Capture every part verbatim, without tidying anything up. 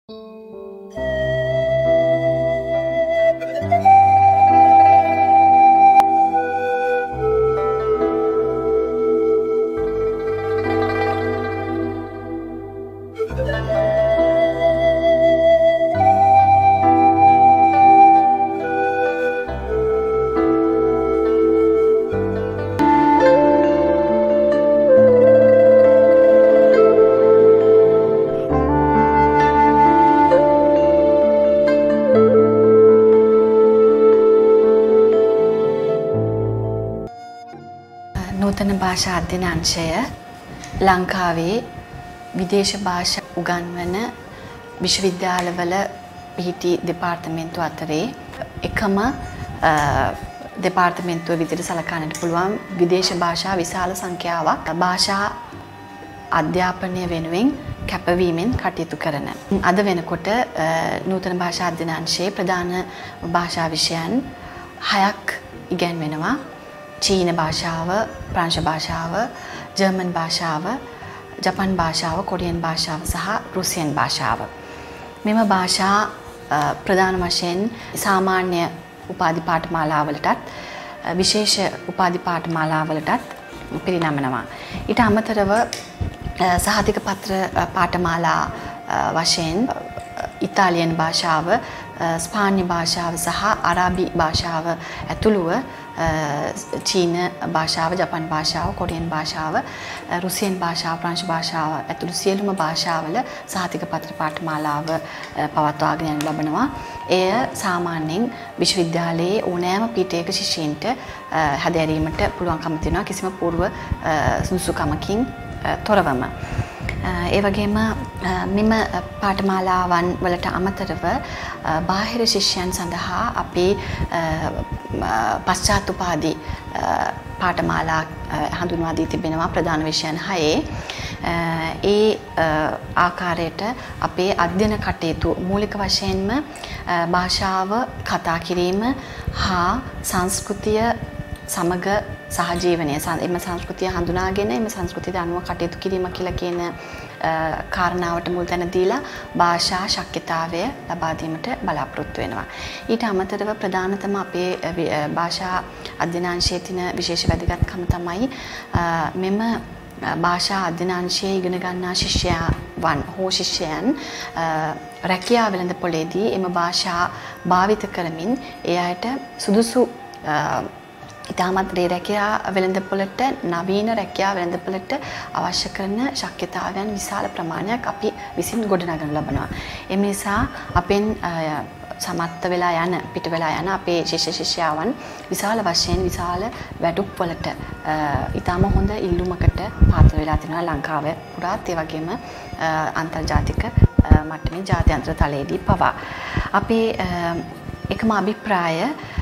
නූතන භාෂා අධ්‍යයන අංශය ලංකාවේ විදේශ භාෂා උගන්වන විශ්වවිද්‍යාලවල පිහිටි දෙපාර්තමේන්තු අතරේ එකම දෙපාර්තමේන්තුව විදිහට සලකන්නට පුළුවන් විදේශ භාෂා විශාල සංඛ්‍යාවක් භාෂා අධ්‍යාපනය වෙනුවෙන් කැපවීමෙන් කටයුතු කරන. අද වෙනකොට නූතන භාෂා අධ්‍යයන අංශයේ ප්‍රධාන භාෂා විෂයන් හයක් ඉගැන්වෙනවා. චීන භාෂාව, ප්‍රංශ භාෂාව, ජර්මන් භාෂාව, ජපන් භාෂාව, කොරියන් භාෂාව සහ රුසියන් භාෂාව. මෙම භාෂා ප්‍රධාන වශයෙන් සාමාන්‍ය උපාධි පාඨමාලාවලටත් විශේෂ උපාධි පාඨමාලාවලටත් පිරිනමනවා. ඊට අමතරව සහතික පත්‍ර පාඨමාලා වශයෙන් ඉතාලියන් භාෂාව, ස්පාඤ්ඤ භාෂාව සහ අරාබි භාෂාව ඇතුළුව චීන භාෂාව, ජපන් භාෂාව, කොරියන් භාෂාව, රුසියන් භාෂාව, ප්‍රංශ භාෂාව ඇතුළු සියලුම භාෂාවල සහතික පත්‍ර පාඨමාලාව පවත්වාගෙන යනු ලබනවා. එය සාමාන්‍යයෙන් විශ්වවිද්‍යාලයේ ඕනෑම පීඨයක ශිෂ්‍යයින්ට හැදෑරීමට පුළුවන්කම තියෙනවා කිසිම పూర్ව සුදුසුකමකින් තොරවම. ඒ වගේම මෙම පාඨමාලාවන් වලට අමතරව බාහිර ශිෂ්‍යයන් සඳහා අපේ පශ්චාත් උපාධි පාඨමාලා හඳුන්වා දී තිබෙනවා ප්‍රධාන විෂයන් හයේ. ඒ ආකාරයට අපේ අධ්‍යයන කටයුතු මූලික වශයෙන්ම භාෂාව කතා කිරීම හා සංස්කෘතිය සමග සහජීවනය එම සංස්කෘතිය හඳුනාගෙන එම සංස්කෘතියට අනුව කටයුතු කිරීම කියලා කියන කාරණාවට මුල් තැන දීලා භාෂා ශක්්‍යතාවය ලබා දීමට බලාපොරොත්තු වෙනවා. ඊට අමතරව ප්‍රධානතම අපේ භාෂා අධ්‍යයන අංශයේ තියෙන විශේෂ වැදගත්කම තමයි මෙම භාෂා අධ්‍යයන අංශයේ ඉගෙන ගන්නා ශිෂ්‍යයන් හෝ ශිෂ්‍යයන් රැකියා වෙළඳපොළේදී එම භාෂා භාවිත කරමින් ඒ අයට සුදුසු ඉතාමත් රැකියා වෙළඳපොළට නවීන රැකියා වෙළඳපොළට අවශ්‍ය කරන ශක්්‍යතාවයන් විශාල ප්‍රමාණයක් අපි විසින් ගොඩනගනු ලබනවා. එම නිසා අපෙන් සමත්ත වෙලා යන පිට වෙලා යන අපේ ශිෂ්‍ය ශිෂ්‍යාවන් විශාල වශයෙන් විශාල වැටුප් වලට ඉතාම හොඳ ඉල්ලුමකට පාත්‍ර වෙලා තිනවා ලංකාවේ පුරාත් ඒ වගේම අන්තර්ජාතික මට්ටමේ ජාත්‍යන්තර තලයේදී පවා. අපේ එකම අභිප්‍රාය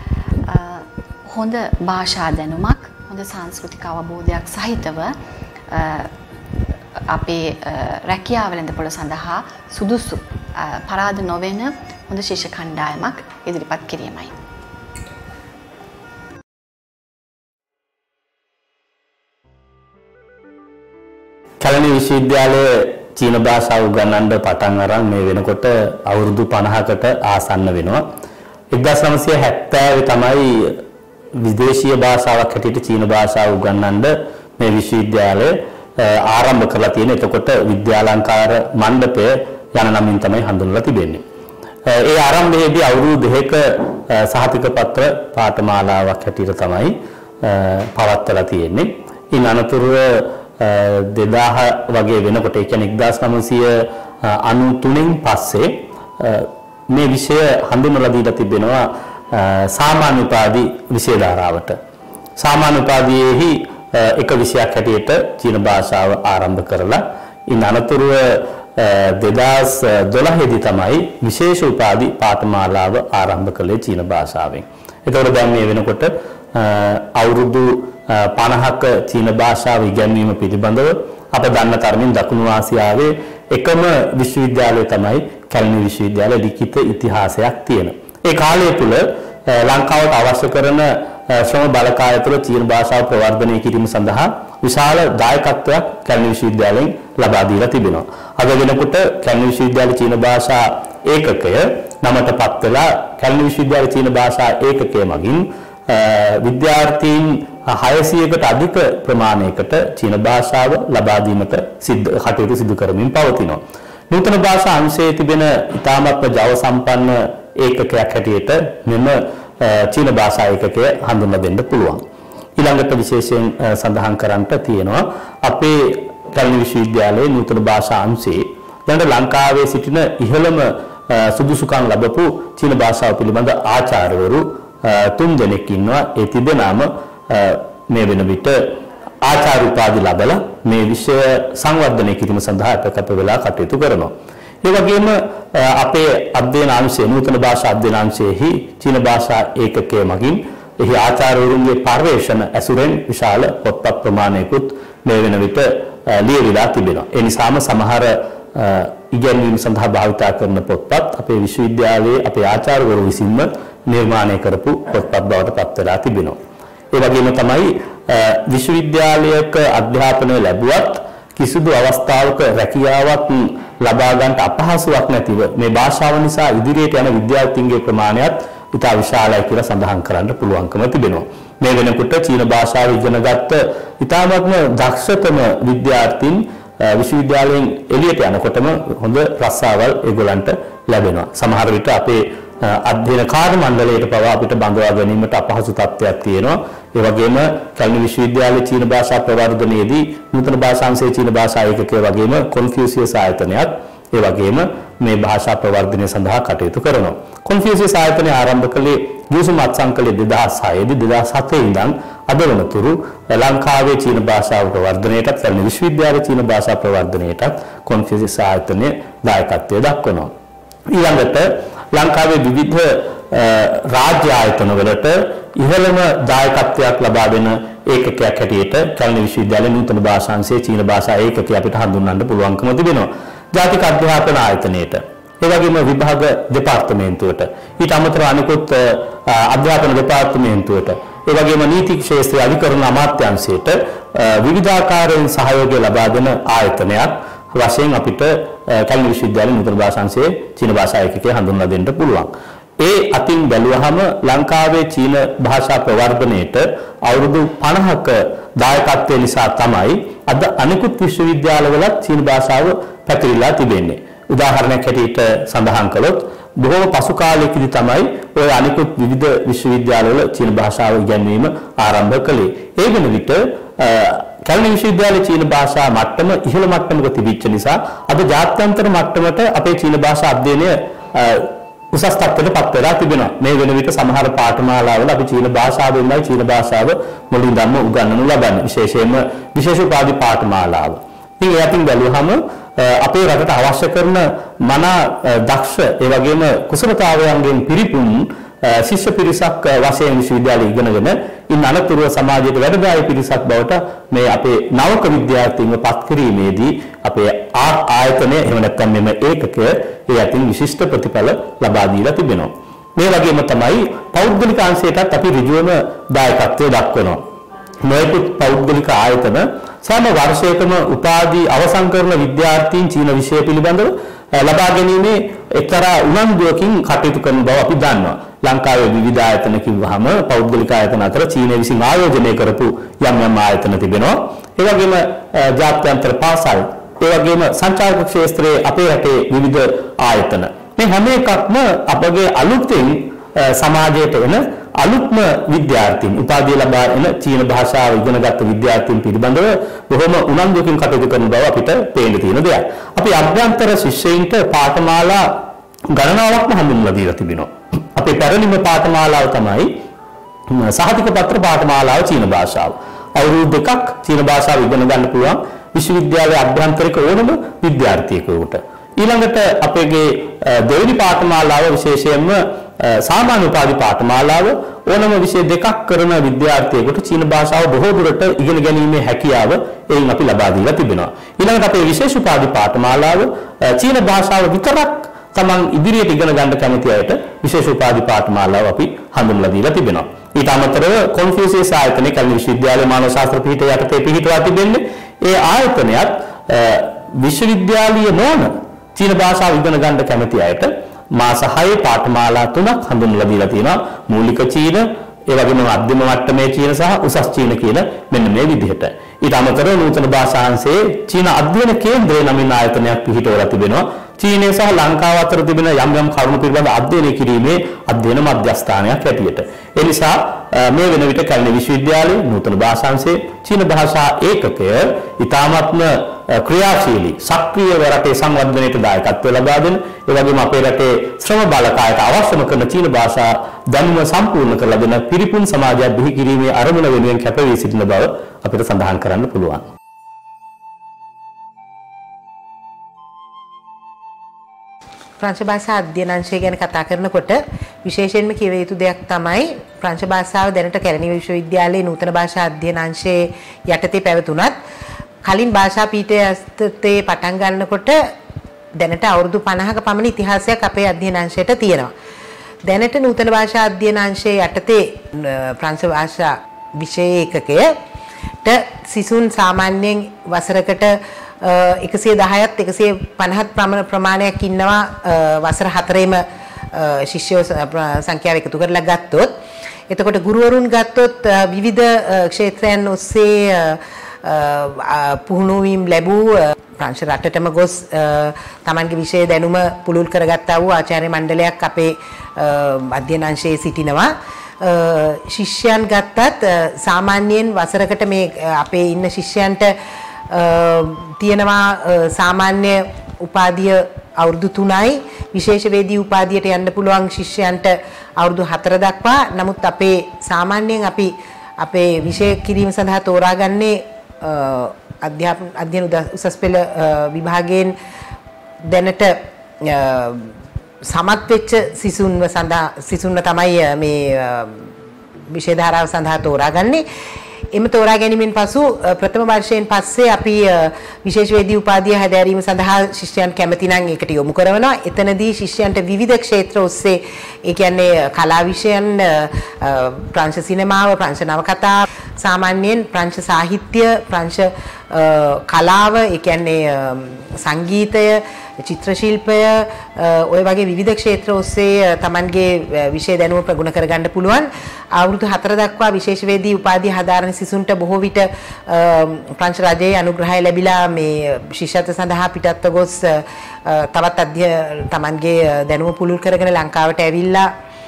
හොඳ භාෂා දැනුමක්, හොඳ සංස්කෘතික අවබෝධයක් සහිතව අපේ රැකියා වෙළඳපොළ සඳහා සුදුසු පරාද නොවන හොඳ ශිෂ්‍ය කණ්ඩායමක් ඉදිරිපත් කිරීමයි. කැලණි විශ්වවිද්‍යාලයේ චීන භාෂාව උගන්වන්න පටන් අරන් මේ වෙනකොට අවුරුදු පනහකට ආසන්න වෙනවා. එක්දාස් නවසිය හැත්තෑවේ තමයි විදේශීය භාෂාවක් හැටියට චීන භාෂාව උගන්වන්න මේ විශ්වවිද්‍යාලය ආරම්භ කරලා තියෙන. එතකොට විද්‍යාලංකාර මණ්ඩපය යන නමින් තමයි හඳුන්වලා තිබෙන්නේ. ඒ ආරම්භයේදී අවුරුදු දෙකක සහතික පත්‍ර පාඨමාලාවක් හැටියට තමයි පවත්වලා තියෙන්නේ. ඉන් අනතුරුව දෙදාහ වගේ වෙනකොට ඒ කියන්නේ එක්දාස් නවසිය අනූ තුනෙන් පස්සේ මේ විෂය හඳුන්වලා දීලා තිබෙනවා සාමාන්‍ය උපාධි විෂය ධාරාවට. සාමාන්‍ය උපාධියේහි එක විෂයක් හැටියට චීන භාෂාව ආරම්භ කරලා ඉන් අනතුරුව දෙදාස් දොළහ දී තමයි විශේෂ උපාධි පාඨමාලාව ආරම්භ කළේ චීන භාෂාවෙන්. ඒතකොට දැන් මේ වෙනකොට අවුරුදු පනහක චීන භාෂාව ඉගෙනීම පිළිබඳව අප දන්න තරමින් දකුණු ආසියාවේ එකම විශ්වවිද්‍යාලය තමයි කැලණි විශ්වවිද්‍යාලය. ලිඛිත ඉතිහාසයක් තියෙන. ඒ කාලය තුල ලංකාවට අවශ්‍ය කරන ශ්‍රම බලකාය තුළ චීන භාෂාව ප්‍රවර්ධනය කිරීම සඳහා විශාල දායකත්වයක් කැලණි විශ්වවිද්‍යාලයෙන් ලබා දීලා තිබෙනවා. අද වෙනකොට කැලණි විශ්වවිද්‍යාලයේ චීන භාෂා ඒකකය නමට පත් වෙලා කැලණි විශ්වවිද්‍යාලයේ චීන භාෂා ඒකකය මගින් විද්‍යාර්ථීන් හයසියයකට අධික ප්‍රමාණයකට චීන භාෂාව ලබා දීමට සිද්ධ කටයුතු සිදු කරමින් පවතිනවා. නූතන භාෂා අංශයේ තිබෙන ඉතාමත්ම ජව සම්පන්න ඒකකයක් හැටියට මෙම චීන භාෂා ඒකකය හඳුන්වා දෙන්න පුළුවන්. ඊළඟට විශේෂයෙන් සඳහන් කරන්නට තියෙනවා අපේ කැලණි විශ්වවිද්‍යාලයේ නූතන භාෂා අංශයේ දැන් ලංකාවේ සිටින ඉහළම සුදුසුකම් ලැබපු චීන භාෂාව පිළිබඳ ආචාර්යවරු තුන් දෙනෙක් ඉන්නවා. ඒ තිදෙනාම මේ වෙන විට ආචාර්ය උපාධි ලැබලා මේ විෂය සංවර්ධනය කිරීම සඳහා අපකප වෙලා කටයුතු කරනවා. ඒ වගේම අපේ අධ්‍යයන අංශයේ නූතන භාෂා අධ්‍යයන අංශයේහි චීන භාෂා ඒකකයේ මගින් එහි ආචාර්යවරුන්ගේ පර්යේෂණ ඇසුරෙන් විශාල පොත්පත් ප්‍රමාණයකුත් මේ වෙන විට ලියවිලා තිබෙනවා. ඒ නිසාම සමහර ඉගැන්වීම සඳහා භාවිතා කරන පොත්පත් අපේ විශ්වවිද්‍යාලයේ අපේ ආචාර්යවරු විසින්ම නිර්මාණය කරපු පොත්පත් බවට පත් වෙලා තිබෙනවා. ඒ වගේම තමයි විශ්වවිද්‍යාලයක අධ්‍යාපනය ලැබුවත් කිසිදු අවස්ථාවක රැකියාවක් ලබා ගන්නට අපහසුයක් නැතිව මේ භාෂාව නිසා ඉදිරියට යන විද්‍යාර්ථීන්ගේ ප්‍රමාණයත් ඉතා විශාලයි කියලා සඳහන් කරන්න පුළුවන්කම තිබෙනවා. මේ වෙනකොට චීන භාෂාව ඉගෙනගත්ත ඉතාමත්ම දක්ෂතම විද්‍යාර්ථීන් විශ්වවිද්‍යාලයෙන් එළියට යනකොටම හොඳ රස්සාවල් ඒගොල්ලන්ට ලැබෙනවා. සමහර විට අපේ අධ්‍යයන කාර්ය මණ්ඩලයට පවා අපිට බඳවා ගැනීමට අපහසු තත්ත්වයක් තියෙනවා. ඒ වගේම කැලණි විශ්වවිද්‍යාලයේ චීන භාෂා ප්‍රවර්ධනයේදී නූතන භාෂාංශයේ චීන භාෂා ඒකකය වගේම කොන්ෆියුසියස් ආයතනයත් ඒ වගේම මේ භාෂා ප්‍රවර්ධනය සඳහා කටයුතු කරනවා. කොන්ෆියුසියස් ආයතනය ආරම්භ කළේ ගිවිසුම අත්සන්කලයේ දෙදහස් හයේදී දෙදහස් හතේ ඉඳන් අද වනතුරු ලංකාවේ චීන භාෂාව ප්‍රවර්ධනයටත් කැලණි විශ්වවිද්‍යාලයේ චීන භාෂා ප්‍රවර්ධනයටත් කොන්ෆියුසියස් ආයතනය දායකත්වය දක්වනවා. ඊළඟට ලංකාවේ විවිධ රාජ්‍ය ආයතන වලට ඉහළම දායකත්වයක් ලබා දෙන ඒකකයක් හැටියට කැලණි විශ්වවිද්‍යාලයේ නූතන භාෂාංශයේ චීන භාෂා ඒකකය අපිට හඳුන්වන්න පුළුවන්කම තිබෙනවා. ජාතික අධ්‍යාපන ආයතනයේට ඒ වගේම විභාග දෙපාර්තමේන්තුවට ඊට අමතරව අනිකුත් අධ්‍යාපන දෙපාර්තමේන්තුවට ඒ වගේම නීති ක්ෂේත්‍රයේ අධිකරණ අමාත්‍යාංශයට විවිධාකාරයෙන් සහයෝගය ලබා දෙන ආයතනයක් වශයෙන් අපිට කැලණි විශ්වවිද්‍යාලයේ නූතන භාෂාංශයේ චීන භාෂා ඒකකය හඳුන්වා දෙන්න පුළුවන්. ඒ අතින් බැලුවහම ලංකාවේ චීන භාෂා ප්‍රවර්ධනයේට අවුරුදු පනහක දායකත්වය නිසා තමයි අද අනිකුත් විශ්වවිද්‍යාලවලත් චීන භාෂාව පැතිරිලා තිබෙන්නේ. උදාහරණයක් හැටියට සඳහන් කළොත් බොහෝ පසු කාලයකදී තමයි ඔය අනිකුත් විවිධ විශ්වවිද්‍යාලවල චීන භාෂාව ඉගෙනීම ආරම්භ කළේ. ඒ වෙන විට කැලණි විශ්වවිද්‍යාලයේ චීන භාෂා මට්ටම ඉහළ මට්ටමක තිබිච්ච නිසා අද ජාත්‍යන්තර මට්ටමට අපේ චීන භාෂා අධ්‍යයනය උසස් තත්ත්වයට පත් වෙලා තිබෙනවා. මේ වෙන විට සමහර පාඨමාලාවල අපි චීන භාෂාවෙන්මයි චීන භාෂාව මුලින්දම උගන්වනු ලබන්නේ. විශේෂයෙන්ම විශේෂ උපාධි පාඨමාලාව. ඉතින් ඒ අතින් බැලුවහම අපේ රටට අවශ්‍ය කරන මන දක්ෂ ඒ වගේම කුසලතාවයන්ගෙන් පිරිපුන් ශිෂ්‍ය පිරිසක් වශයෙන් විශ්වවිද්‍යාලය ඉගෙනගෙන ඉන් අනතුරුව සමාජයට වැඩදායී පිරිසක් බවට මේ අපේ නවක විද්‍යාර්ථීන්ව පත් කිරීමේදී අපේ ආයතනය එහෙම නැත්නම් මෙම ඒකකය ඒ අතින් විශිෂ්ට ප්‍රතිඵල ලබා දීලා තිබෙනවා. මේ වගේම තමයි පෞද්ගලික අංශයටත් අපි ඍජුවම දායකත්වය දක්වනවා. නොයෙකුත් පෞද්ගලික ආයතන සෑම වර්ෂයකම උපාධි අවසන් කරන විද්‍යාර්ථීන් චීන විෂය පිළිබඳව ලබා ගැනීමේ එක්තරා උනන්දුවකින් කටයුතු කරන බව අපි දන්නවා. ලංකාවේ විවිධ ආයතන කිව්වහම පෞද්ගලික ආයතන අතර චීනය විසින් ආයෝජනය කරපු යම් යම් ආයතන තිබෙනවා. ඒ වගේම ජාත්‍යන්තර පාසල්, ඒ වගේම සංචාරක ක්ෂේත්‍රයේ අපේ රටේ විවිධ ආයතන. මේ හැම එකක්ම අපගේ අලුතෙන් සමාජයට එන අලුත්ම විද්‍යාර්ථීන් උපාධිය ලබා එන චීන භාෂාව ඉගෙනගත් විද්‍යාර්ථීන් පිළිබඳව බොහොම උනන්දුවකින් කටයුතු කරන බව අපිට පේන්න තියෙන දෙයක්. අපි අභ්‍යන්තර ශිෂ්‍යයින්ට පාඨමාලා ගණනාවක්ම හඳුන්වලා දීලා තිබෙනවා. අපේ පැරණිම පාඨමාලාව තමයි සහතික පත්‍ර පාඨමාලාව චීන භාෂාව. අවුරුදු දෙකක් චීන භාෂාව ඉගෙන ගන්න පුළුවන් විශ්වවිද්‍යාලයේ අභ්‍යන්තරික ඕනම විද්‍යාර්ථියෙකුට. ඊළඟට අපේගේ දෙවෙනි පාඨමාලාව විශේෂයෙන්ම සාමාන්‍ය උපාධි පාඨමාලාව ඕනම විෂය දෙකක් කරන විද්‍යාර්ථියෙකුට චීන භාෂාව බොහෝ දුරට ඉගෙන ගැනීමේ හැකියාව එයින් අපි ලබා දීලා තිබෙනවා. ඊළඟට අපේ විශේෂ උපාධි පාඨමාලාව චීන භාෂාව විතරක් තමන් ඉදිරියට ඉගෙන ගන්න කැමති අයට විශේෂ උපාධි පාඨමාලාව අපි හඳුන්වලා දීලා තිබෙනවා. ඊට අමතරව කොන්ෆියුසියස් ආයතනයේ කල්ලි විශ්වවිද්‍යාලයේ මානව ශාස්ත්‍ර පීඨය යටතේ පිහිටුවා තිබෙන්නේ ඒ ආයතනයත් විශ්වවිද්‍යාලීය නොවන චීන භාෂාව ඉගෙන ගන්න කැමති අයට මාස හයේ පාඨමාලා තුනක් හඳුන්වලා දීලා තියෙනවා. මූලික චීන, ඒ වගේම මධ්‍යම මට්ටමේ චීන සහ උසස් චීන කියන මෙන්න මේ විදිහට. ඊට අමතරව නූතන භාෂාංශයේ චීන අධ්‍යයන කේන්ද්‍රය නමින් ආයතනයක් පිහිටවලා තිබෙනවා. චීනය සහ ලංකාව අතර තිබෙන යම් යම් කරුණු පිළිබඳ අධ්‍යයනය කිරීමේ අධ්‍යයන මධ්‍යස්ථානයක් හැටියට. ඒ නිසා මේ වෙන විට කැලණි විශ්වවිද්‍යාලයේ නූතන භාෂාංශයේ චීන භාෂා ඒකකය ඉතාමත්ම ක්‍රියාශීලී සක්‍රීයව රටේ සංවර්ධනයට දායකත්වය ලබා දෙන, ඒ වගේම අපේ රටේ ශ්‍රම බලකායට අවශ්‍යම කරන චීන භාෂා දැනුම සම්පූර්ණ කරලා දෙන පිරිපුන් සමාජයක් බිහි කිරීමේ අරමුණ වෙනුවෙන් කැපවී සිටින බව අපිට සඳහන් කරන්න පුළුවන්. ප්‍රංශ භාෂා අධ්‍යයනාංශය ගැන කතා කරනකොට විශේෂයෙන්ම කියව යුතු දෙයක් තමයි ප්‍රංශ භාෂාව දැනට කැලණි විශ්වවිද්‍යාලයේ නූතන භාෂා අධ්‍යයනාංශයේ යටතේ පැවතුනත් කලින් භාෂා පීඨයේ පටන් ගන්නකොට දැනට අවුරුදු පනහක පමණ ඉතිහාසයක් අපේ අධ්‍යයනාංශයට තියෙනවා. දැනට නූතන භාෂා අධ්‍යයනාංශයේ යටතේ ප්‍රංශ භාෂා විෂය ඒකකයට සිසුන් සාමාන්‍යයෙන් වසරකට එකසිය දහයත් එකසිය පනහත් ප්‍රමාණයක් ඉන්නවා වසර හතරේම ශිෂ්‍යයෝ සංඛ්‍යාව එකතු කරලා ගත්තොත්. එතකොට ගුරුවරුන් ගත්තොත් විවිධ ක්ෂේත්‍රයන් ඔස්සේ පුහුණු වීම ලැබූ ප්‍රංශ රටටම ගොස් තමන්ගේ විෂය දැනුම පුළුල් කරගත්තා වූ ආචාර්ය මණ්ඩලයක් අපේ අධ්‍යයනාංශයේ සිටිනවා. ශිෂ්‍යයන් ගත්තත් සාමාන්‍යයෙන් වසරකට මේ අපේ ඉන්න ශිෂ්‍යයන්ට තියෙනවා සාමාන්‍ය උපාධිය අවුරුදු තුනයි, විශේෂවේදී උපාධියට යන්න පුළුවන් ශිෂ්‍යයන්ට අවුරුදු හතර දක්වා. නමුත් අපේ සාමාන්‍යයෙන් අපි අපේ විෂය කිරීම සඳහා තෝරාගන්නේ අධ්‍යාපන අධ්‍යයන උසස් පෙළ විභාගයෙන් දැනට සමත් වෙච්ච සිසුන්ව සඳහා සිසුන්ව තමයි මේ විෂය ධාරාව සඳහා තෝරාගන්නේ. එම තෝරා ගැනීමෙන් පසු ප්‍රථම වර්ෂයෙන් පස්සේ අපි විශේෂවේදී උපාධිය හැදෑරීම සඳහා ශිෂ්‍යයන් කැමති නම් ඒකට යොමු කරනවා. එතනදී ශිෂ්‍යයන්ට විවිධ ක්ෂේත්‍ර ඔස්සේ ඒ කියන්නේ කලා විෂයන්, ප්‍රංශ සිනමාව, ප්‍රංශ නවකතා, සාමාන්‍යයෙන් ප්‍රංශ සාහිත්‍ය, ප්‍රංශ කලාව, ඒ කියන්නේ සංගීතය, චිත්‍ර ශිල්පය, ඔය වගේ විවිධ ක්ෂේත්‍ර ඔස්සේ Tamanගේ විෂය දැනුම ප්‍රගුණ කරගන්න පුළුවන්. අවුරුදු හතර දක්වා විශේෂවේදී උපාධිය හදාරන සිසුන්ට බොහෝ විට ප්‍රංශ රජයේ අනුග්‍රහය ලැබිලා මේ ශිෂ්‍යත්ව සඳහා පිටත්ව ගොස් තවත් අධ්‍ය Tamanගේ දැනුම පුළුල් කරගෙන ලංකාවට ඇවිල්ලා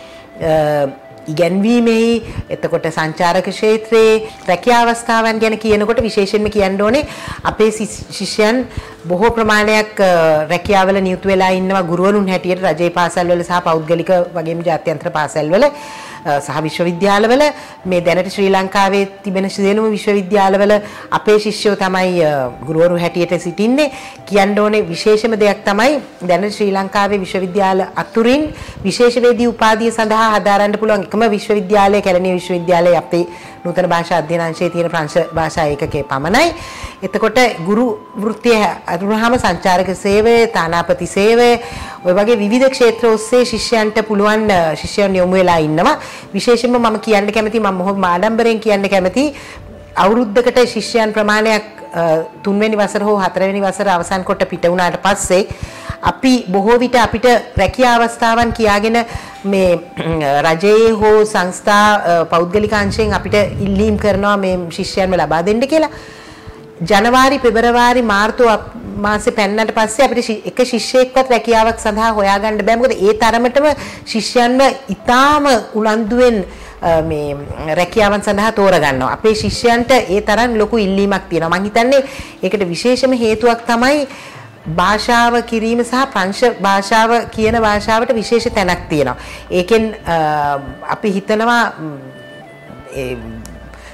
ඉගැන්වීමේ, එතකොට සංචාරක ක්ෂේත්‍රයේ රැකියා අවස්ථාවන් ගැන කියනකොට විශේෂයෙන්ම කියන්න ඕනේ අපේ ශිෂ්‍යයන් බොහෝ ප්‍රමාණයක් රැකියාවල නියුතු වෙලා ඉන්නවා ගුරුවරුන් හැටියට රජයේ පාසල්වල සහ පෞද්ගලික වගේම ජාත්‍යන්තර පාසල්වල සහ විශ්වවිද්‍යාලවල. මේ දැනට ශ්‍රී ලංකාවේ තිබෙන සියලුම විශ්වවිද්‍යාලවල අපේ ශිෂ්‍යයෝ තමයි ගුරුවරු හැටියට සිටින්නේ. කියන්න ඕනේ විශේෂම දෙයක් තමයි දැනට ශ්‍රී ලංකාවේ විශ්වවිද්‍යාල අතුරින් විශේෂවේදී උපාධිය සඳහා හදාරන්න පුළුවන් එකම විශ්වවිද්‍යාලය කැලණි විශ්වවිද්‍යාලයේ අපේ නූතන භාෂා අධ්‍යයනාංශයේ තියෙන ප්‍රංශ භාෂා ඒකකයේ පමණයි. එතකොට ගුරු වෘත්තිය අතුරුනහම සංචාරක සේවය, තානාපති සේවය, ඔය වගේ විවිධ ක්ෂේත්‍ර ඔස්සේ ශිෂ්‍යයන්ට පුළුවන් ශිෂ්‍යයන් යොමු වෙලා ඉන්නවා. විශේෂයෙන්ම මම කියන්න කැමති, මම බොහොම ආඩම්බරෙන් කියන්න කැමති, අවුරුද්දකට ශිෂ්‍යයන් ප්‍රමාණයක් තුන්වෙනි වසර හෝ හතරවෙනි වසර අවසන් කොට පිට වුණාට පස්සේ අපි බොහෝ විට අපිට රැකියා අවස්ථාවන් කියාගෙන මේ රජයේ හෝ සංස්ථා පෞද්ගලික අංශයෙන් අපිට ඉල්ලීම් කරනවා මේ ශිෂ්‍යයන්ව ලබා දෙන්න කියලා. ජනවාරි, පෙබරවාරි, මාර්තු මාසේ පැන්නට පස්සේ අපිට එක ශිෂ්‍යයෙක්වත් රැකියාවක් සඳහා හොයාගන්න බෑ. මොකද ඒ තරමටම ශිෂ්‍යයන්ව ඉතාම උනන්දුවෙන් මේ රැකියාවන් සඳහා තෝරගන්නවා. අපේ ශිෂ්‍යයන්ට ඒ තරම් ලොකු ඉල්ලීමක් තියෙනවා. මම හිතන්නේ ඒකට විශේෂම හේතුවක් තමයි භාෂාව කිරීම සහ ප්‍රංශ භාෂාව කියන භාෂාවට විශේෂ තැනක් තියෙනවා. ඒකෙන් අපි හිතනවා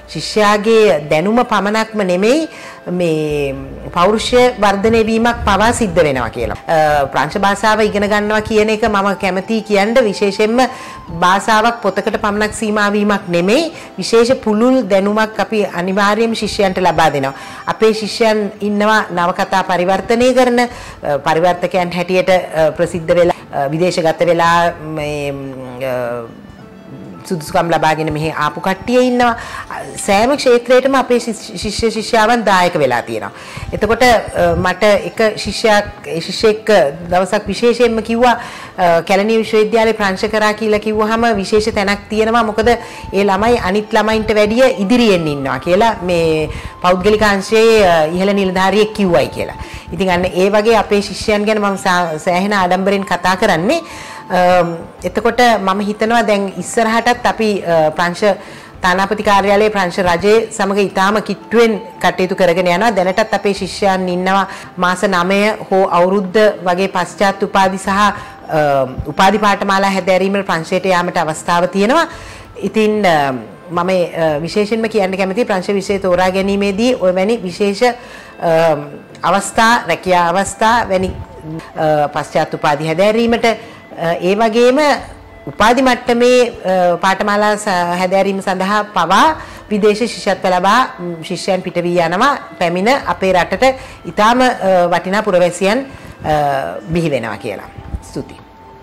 ශිෂ්‍යයාගේ දැනුම පමණක්ම නෙමෙයි මේ පෞරුෂය වර්ධනය වීමක් පවා සිද්ධ වෙනවා කියලා. ප්‍රංශ භාෂාව ඉගෙන ගන්නවා කියන එක මම කැමතියි කියන්න විශේෂයෙන්ම භාෂාවක් පොතකට පමණක් සීමා වීමක් නෙමෙයි විශේෂ පුළුල් දැනුමක් අපි අනිවාර්යයෙන්ම ශිෂ්‍යයන්ට ලබා දෙනවා. අපේ ශිෂ්‍යයන් ඉන්නවා නවකතා පරිවර්තනය කරන පරිවර්තකයන් හැටියට ප්‍රසිද්ධ වෙලා විදේශගත වෙලා මේ සුදුසුකම් ලබාගෙන මෙහි ආපු කට්ටිය ඉන්නවා. සෑම ක්ෂේත්‍රයකම අපේ ශිෂ්‍ය ශිෂ්‍යාවන් දායක වෙලා තියෙනවා. එතකොට මට එක ශිෂ්‍යයෙක් ශිෂ්‍යෙක් දවසක් විශේෂයෙන්ම කිව්වා කැලණිය විශ්වවිද්‍යාලේ ප්‍රංශ කරා කියලා කිව්වහම විශේෂ තැනක් තියෙනවා. මොකද ඒ ළමයි අනිත් ළමයින්ට වැඩිය ඉදිරියෙන් ඉන්නවා කියලා මේ පෞද්ගලික අංශයේ ඉහළ නිලධාරියෙක් කිව්වයි කියලා. ඉතින් අන්න ඒ වගේ අපේ ශිෂ්‍යයන් ගැන මම සෑහෙන ආඩම්බරෙන් කතා කරන්නේ. එතකොට මම හිතනවා දැන් ඉස්සරහටත් අපි ප්‍රංශ තානාපති කාර්යාලයේ ප්‍රංශ රජයේ සමග ඊටාම කිට්ටුවෙන් කටයුතු කරගෙන යනවා. දැනටත් අපේ ශිෂ්‍යයන් ඉන්නවා මාස නවය හෝ අවුරුද්ද වගේ පශ්චාත් උපාධි සහ උපාධි පාඨමාලා හැදෑරීමේ ප්‍රංශයට යාමට අවස්ථාව තියෙනවා. ඉතින් මම විශේෂයෙන්ම කියන්න කැමතියි ප්‍රංශ විෂය තෝරා ගැනීමේදී ඔය වැනි විශේෂ අවස්ථා රැකියා අවස්ථා වැනි පශ්චාත් උපාධි හැදෑරීමට ඒ වගේම උපාධි මට්ටමේ පාඨමාලා හැදෑරීම සඳහා පවා විදේශ ශිෂ්‍යත්ව ලබා ශිෂ්‍යයන් පිට වී යනවා. පැමිණ අපේ රටට ඊටාම වටිනා පුරවැසියන් බිහි වෙනවා කියලා. ස්තුතියි.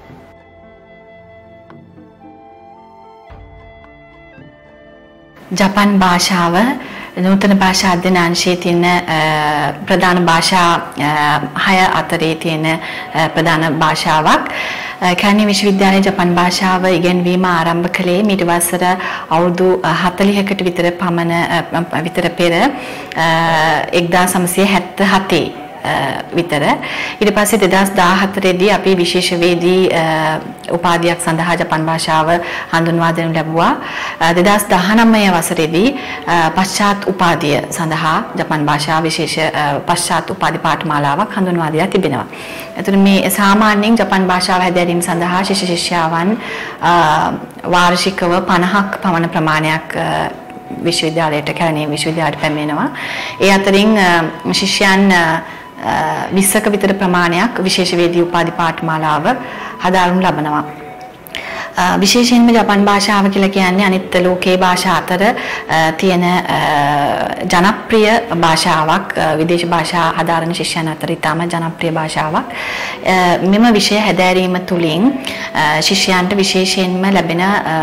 ජපන් භාෂාව නූතන භාෂා අධ්‍යයන අංශයේ තියෙන ප්‍රධාන භාෂා හය අතරේ තියෙන ප්‍රධාන භාෂාවක්. කැලණිය විශ්වවිද්‍යාලයේ ජපන් භාෂාව ඉගෙනවීම ආරම්භ කළේ මීට වසර අවුරුදු හතළිහකට විතර පමණ විතර පෙර එක්දාස් නවසිය හැත්තෑ විතර. ඊට පස්සේ දෙදාස් දාහතර දී අපි විශේෂ වේදී උපාධියක් සඳහා ජපන් භාෂාව හඳුන්වා දෙනු ලැබුවා. දෙදාස් දහනවය වසරේදී පශ්චාත් උපාධිය සඳහා ජපන් භාෂාව විශේෂ පශ්චාත් උපාධි පාඨමාලාවක් හඳුන්වා දීලා තිබෙනවා. එතකොට මේ සාමාන්‍යයෙන් ජපන් භාෂාව හැදෑරීම සඳහා ශිෂ්‍ය ශිෂ්‍යාවන් වාර්ෂිකව පනහක් පමණ ප්‍රමාණයක් විශ්වවිද්‍යාලයට කැලණිය විශ්වවිද්‍යාලයට පැමිණෙනවා. ඒ අතරින් ශිෂ්‍යයන් විස්සක විතර ප්‍රමාණයක් විශේෂ වේදී උපාධි පාඨමාලාව හදාරනු ලබනවා. විශේෂයෙන්ම ජපන් භාෂාව කියලා කියන්නේ අනිත් ලෝකයේ භාෂා අතර තියෙන ජනප්‍රිය භාෂාවක්. විදේශ භාෂා හදාරන ශිෂ්‍යයන් අතර ඉතාම ජනප්‍රිය භාෂාවක්. මෙම විෂය හැදෑරීම තුළින් ශිෂ්‍යයන්ට විශේෂයෙන්ම ලැබෙන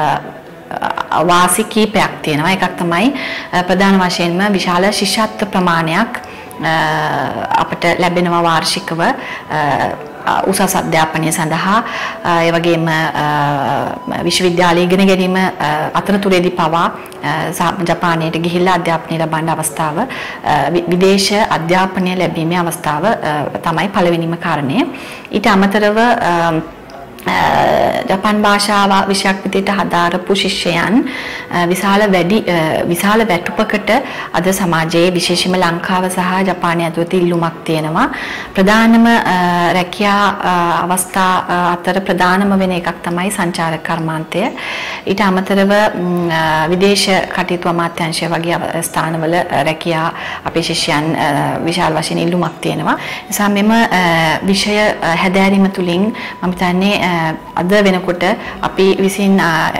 වාසි කීපයක් තියෙනවා. එකක් තමයි ප්‍රධාන වශයෙන්ම විශාල ශිෂ්‍යත්ව ප්‍රමාණයක් අපට ලැබෙනවා වාර්ෂිකව උසස් අධ්‍යාපනය සඳහා. ඒ වගේම විශ්වවිද්‍යාලයේ ඉගෙන ගැනීම අතරතුරේදී පවා ජපානයට ගිහිල්ලා අධ්‍යාපනය ලබන්න අවස්ථාව විදේශ අධ්‍යාපනය ලැබීමේ අවස්ථාව තමයි පළවෙනිම කාරණය. ඊට අමතරව ජපන් භාෂාව විෂයක් විදිහට හදාරපු ශිෂ්‍යයන් විශාල වැඩි විශාල වැටුපකට අද සමාජයේ විශේෂයෙන්ම ලංකාව සහ ජපානය ඇතුළත ඉල්ලුමක් තියෙනවා. ප්‍රධානම රැකියා අවස්ථා අතර ප්‍රධානම වෙන එකක් තමයි සංචාරක කර්මාන්තය. ඊට අමතරව විදේශ කටයුතු අමාත්‍යාංශය වගේ ස්ථානවල රැකියා අපේ ශිෂ්‍යයන් විශාල වශයෙන් ඉල්ලුමක් තියෙනවා. නිසා මෙම විෂය හැදෑරීම තුළින් මම හිතන්නේ අද වෙනකොට අපි විසින්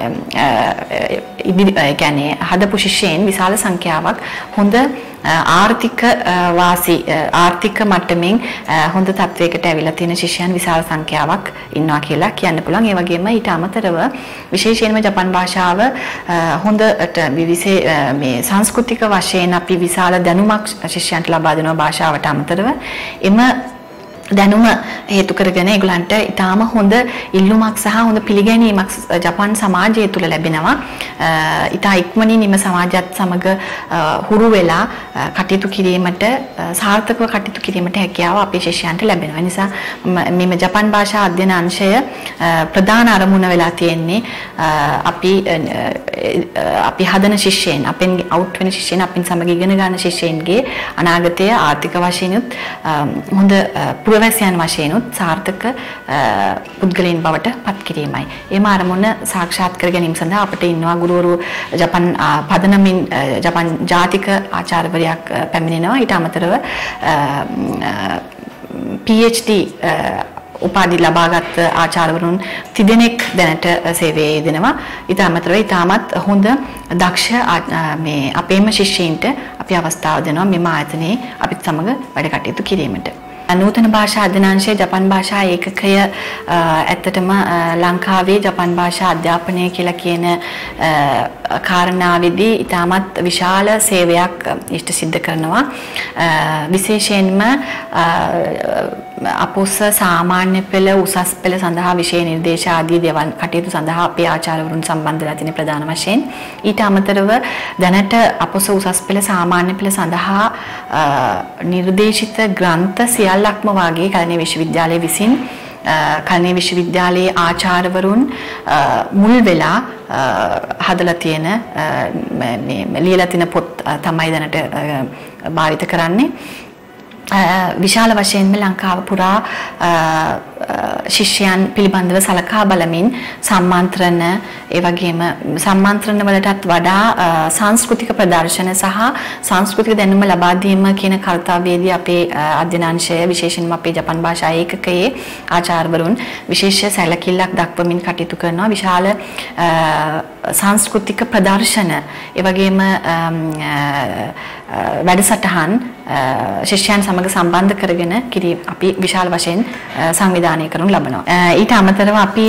කියන්නේ හදපු ශිෂ්‍යයන් විශාල සංඛ්‍යාවක් හොඳ ආර්ථික වාසි ආර්ථික මට්ටමින් හොඳ තත්වයකට ඇවිල්ලා තියෙන ශිෂ්‍යයන් විශාල සංඛ්‍යාවක් ඉන්නවා කියලා කියන්න පුළුවන්. ඒ වගේම ඊට අමතරව විශේෂයෙන්ම ජපන් භාෂාව හොඳට විවිසේ මේ සංස්කෘතික වශයෙන් අපි විශාල දැනුමක් ශිෂ්‍යයන්ට ලබා දෙනවා. භාෂාවට අමතරව එම දැනුම හේතු කරගෙන ඒගොල්ලන්ට ඊටාම හොඳ ඉල්ලුමක් සහ හොඳ පිළිගැනීමක් ජපාන් සමාජය තුළ ලැබෙනවා. ඊටා ඉක්මනින් නිම සමාජයත් සමග හුරු වෙලා කටයුතු කිරීමට සාර්ථකව කටයුතු කිරීමට හැකියාව අපේ ශිෂ්‍යයන්ට ලැබෙනවා. ඒ නිසා මේ ජපාන් භාෂා අධ්‍යයන අංශය ප්‍රධාන අරමුණ වෙලා තියෙන්නේ අපි අපි හදන ශිෂ්‍යයන් අපෙන් අවුට් වෙන ශිෂ්‍යයන් අපින් සමග ඉගෙන ගන්න ශිෂ්‍යයන්ගේ අනාගතය ආර්ථික වශයෙන් හොඳ පුරවැසියන් වශයෙන්ුත් සාර්ථක පුද්ගලයන් බවට පත් කිරීමයි. එම අරමුණ සාක්ෂාත් කර ගැනීම සඳහා අපිට ඉන්නවා ගුරුවරු ජපන් පදනමින් ජපන් ජාතික ආචාර්යවරයෙක් පැමිණෙනවා. ඊට අමතරව PhD උපාධි ලබාගත් ආචාර්යවරුන් තිදෙනෙක් දැනට සේවයේ යෙදෙනවා. ඊට අමතරව ඊටමත් හොඳ දක්ෂ මේ අපේම ශිෂ්‍යයින්ට අපි අවස්ථාව දෙනවා මෙම ආයතනයේ අපිත් සමග වැඩ කටයුතු කිරීමට. නූතන භාෂා අධ්‍යනාංශයේ ජපන් භාෂා ඒකකය ඇත්තටම ලංකාවේ ජපන් භාෂා අධ්‍යාපනය කියලා කියන කාරණාවේදී ඉතාමත් විශාල සේවයක් ඉෂ්ට සිද්ධ කරනවා. විශේෂයෙන්ම අපොස සාමාන්‍ය පෙළ උසස් පෙළ සඳහා විෂය නිර්දේශ ආදී දේවල් කටයුතු සඳහා අපේ ආචාර්යවරුන් සම්බන්ධ වෙලා තියෙන ප්‍රධාන වශයෙන් ඊට අමතරව දැනට අපොස උසස් පෙළ සාමාන්‍ය පෙළ සඳහා නිර්දේශිත ග්‍රන්ථ සියල්ලක්ම වාගේ කලණිය විශ්වවිද්‍යාලය විසින් කලණිය විශ්වවිද්‍යාලයේ ආචාර්යවරුන් මුල් වෙලා හදලා තියෙන මේ ලියලා තියෙන පොත් තමයි දැනට භාවිත කරන්නේ. විශාල වශයෙන්ම ලංකාව පුරා ශිෂ්‍යයන් පිළිබඳව සලකා බලමින් සම්මාන්ත්‍රණ ඒ වගේම සම්මාන්ත්‍රණ වලටත් වඩා සංස්කෘතික ප්‍රදර්ශන සහ සංස්කෘතික දැනුම ලබා දීම කියන කාර්යවේදී අපේ අධ්‍යනාංශය විශේෂයෙන්ම අපේ ජපන් භාෂා ඒකකයේ ආචාර්යවරුන් විශේෂ සැලකිල්ලක් දක්වමින් කටයුතු කරනවා. විශාල සංස්කෘතික ප්‍රදර්ශන ඒ වගේම වැඩසටහන් ශිෂ්‍යයන් සමග සම්බන්ධ කරගෙන කිරි අපි විශාල වශයෙන් සංවිධානය කරනු ලබනවා. ඊට අමතරව අපි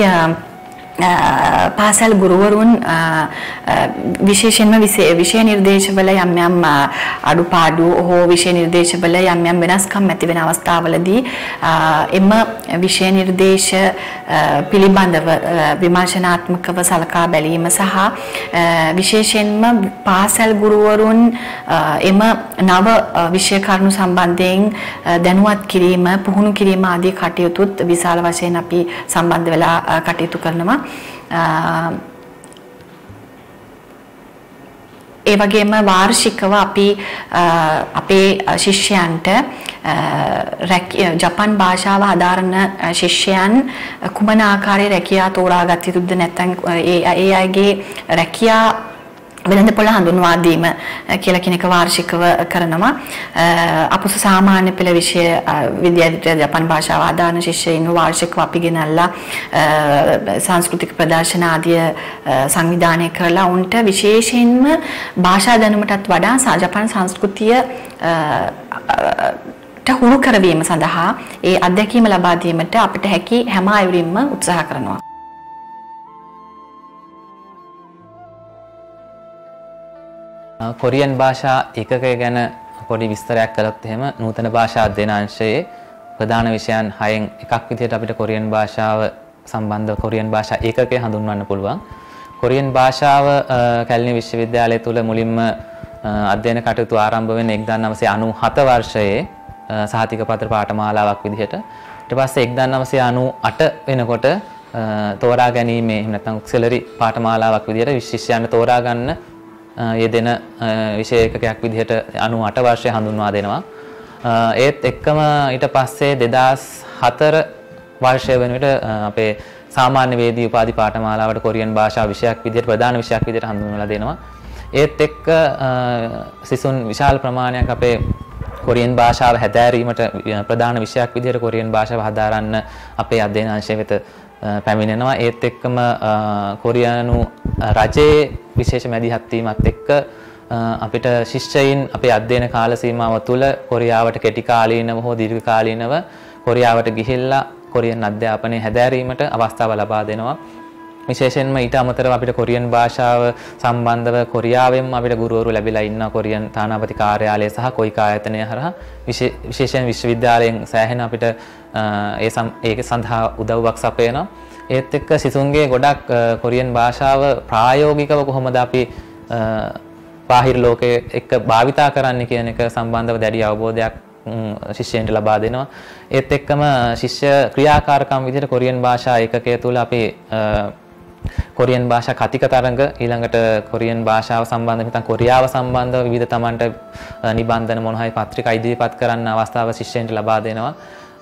පාසල් ගුරුවරුන් විශේෂයෙන්ම විෂය නිර්දේශවල යම් යම් අඩුපාඩු හෝ විෂය නිර්දේශවල යම් යම් වෙනස්කම් ඇති වෙන අවස්ථාවලදී එම විෂය නිර්දේශ පිළිබඳව විමර්ශනාත්මකව සලකා බැලීම සහ විශේෂයෙන්ම පාසල් ගුරුවරුන් එම නව විෂය කරුණු සම්බන්ධයෙන් දැනුවත් කිරීම පුහුණු කිරීම ආදී කටයුතුත් විශාල වශයෙන් අපි සම්බන්ධ වෙලා කටයුතු කරනවා. ඒ වගේම වාර්ෂිකව අපි අපේ ශිෂ්‍යයන්ට ජපන් භාෂාව හදාරන ශිෂ්‍යයන් කුමන ආකාරයේ රැකියා තෝරාගත යුතුද නැත්නම් ඒ ඒ අයගේ රැකියා වෙළඳපොළ හඳුන්වා දීම කියලා කෙනෙක් වාර්ෂිකව කරනවා. අපොස සාමාන්‍ය පෙළ විෂය විද්‍යාර්ථී ජපන් භාෂාව ආදාන ශිෂ්‍යයින් වාර්ෂිකව අපි ගෙනල්ලා සංස්කෘතික ප්‍රදර්ශන ආදී සංවිධානය කරලා උන්ට විශේෂයෙන්ම භාෂා දැනුමටත් වඩා ජපන් සංස්කෘතිය හුරු කරවීම සඳහා ඒ අත්දැකීම ලබා දීමට අපිට හැකි හැම අයුරින්ම උත්සාහ කරනවා. කොරියන් භාෂා ඒකකය ගැන පොඩි විස්තරයක් කළොත් එහෙම නූතන භාෂා අධ්‍යනාංශයේ ප්‍රධාන විෂයන් හයෙන් එකක් විදිහට අපිට කොරියන් භාෂාව සම්බන්ධ කොරියන් භාෂා ඒකකය හඳුන්වන්න පුළුවන්. කොරියන් භාෂාව කැලණිය විශ්වවිද්‍යාලය තුල මුලින්ම අධ්‍යයන කටයුතු ආරම්භ වෙන්නේ එක්දාස් නවසිය අනූහත වර්ෂයේ සහතික පත්‍ර පාඨමාලාවක් විදිහට. ඊට පස්සේ එක්දාස් නවසිය අනූඅට වෙනකොට තෝරා ගැනීමේ එහෙම නැත්නම් ඔක්සිලරි පාඨමාලාවක් විදිහට ශිෂ්‍යයන්ට තෝරා ගන්න යෙදෙන විෂය ඒකකයක් විදිහට අනූඅට වර්ෂය හඳුන්වා දෙනවා. ඒත් එක්කම ඊට පස්සේ දෙදාස් හතර වර්ෂය වෙන විට අපේ සාමාන්‍ය වේදී උපාධි පාඨමාලාවට කොරියන් භාෂාව විෂයක් විදිහට ප්‍රධාන විෂයක් විදිහට හඳුන්වලා දෙනවා. ඒත් එක්ක සිසුන් විශාල ප්‍රමාණයක් අපේ කොරියන් භාෂාව හැදෑරීමට ප්‍රධාන විෂයක් විදිහට කොරියන් භාෂාව හදාරන්න අපේ අධ්‍යයනාංශය වෙත පැමිණෙනවා. ඒත් එක්කම කොරියානු රජයේ විශේෂ මැදිහත් වීමත් එක්ක අපිට ශිෂ්‍යයින් අපේ අධ්‍යයන කාල සීමාව තුළ කොරියාවට කෙටි කාලීනව හෝ දීර්ඝ කාලීනව කොරියාවට ගිහිල්ලා කොරියන් අධ්‍යාපනය හැදෑරීමට අවස්ථාව ලබා දෙනවා. විශේෂයෙන්ම ඊට අමතරව අපිට කොරියන් භාෂාව සම්බන්ධව කොරියාවෙන්ම අපිට ගුරුවරු ලැබිලා ඉන්නවා. කොරියන් තානාපති කාර්යාලය සහ කොයික ආයතනය හරහා විශේෂයෙන් විශ්වවිද්‍යාලයෙන් සෑහෙන අපිට ඒ ඒක සඳහා උදව්වක් සපයනවා. ඒත් එක්ක සිසුන්ගේ ගොඩක් කොරියන් භාෂාව ප්‍රායෝගිකව කොහොමද අපි බාහිර ලෝකයේ එක්ක භාවිතා කරන්න කියන එක සම්බන්ධව දැඩි අවබෝධයක් ශිෂ්‍යයන්ට ලබා දෙනවා. ඒත් එක්කම ශිෂ්‍ය ක්‍රියාකාරකම් විදිහට කොරියන් භාෂා ඒකකය තුළ අපි කොරියන් භාෂා කතික තරඟ ඊළඟට කොරියන් භාෂාව සම්බන්ධව නැත්නම් කොරියාව සම්බන්ධව විවිධ තමන්ට නිබන්ධන මොන හරි පත්‍රිකා ඉදිරිපත් කරන්න අවස්ථාව ශිෂ්‍යයන්ට ලබා දෙනවා.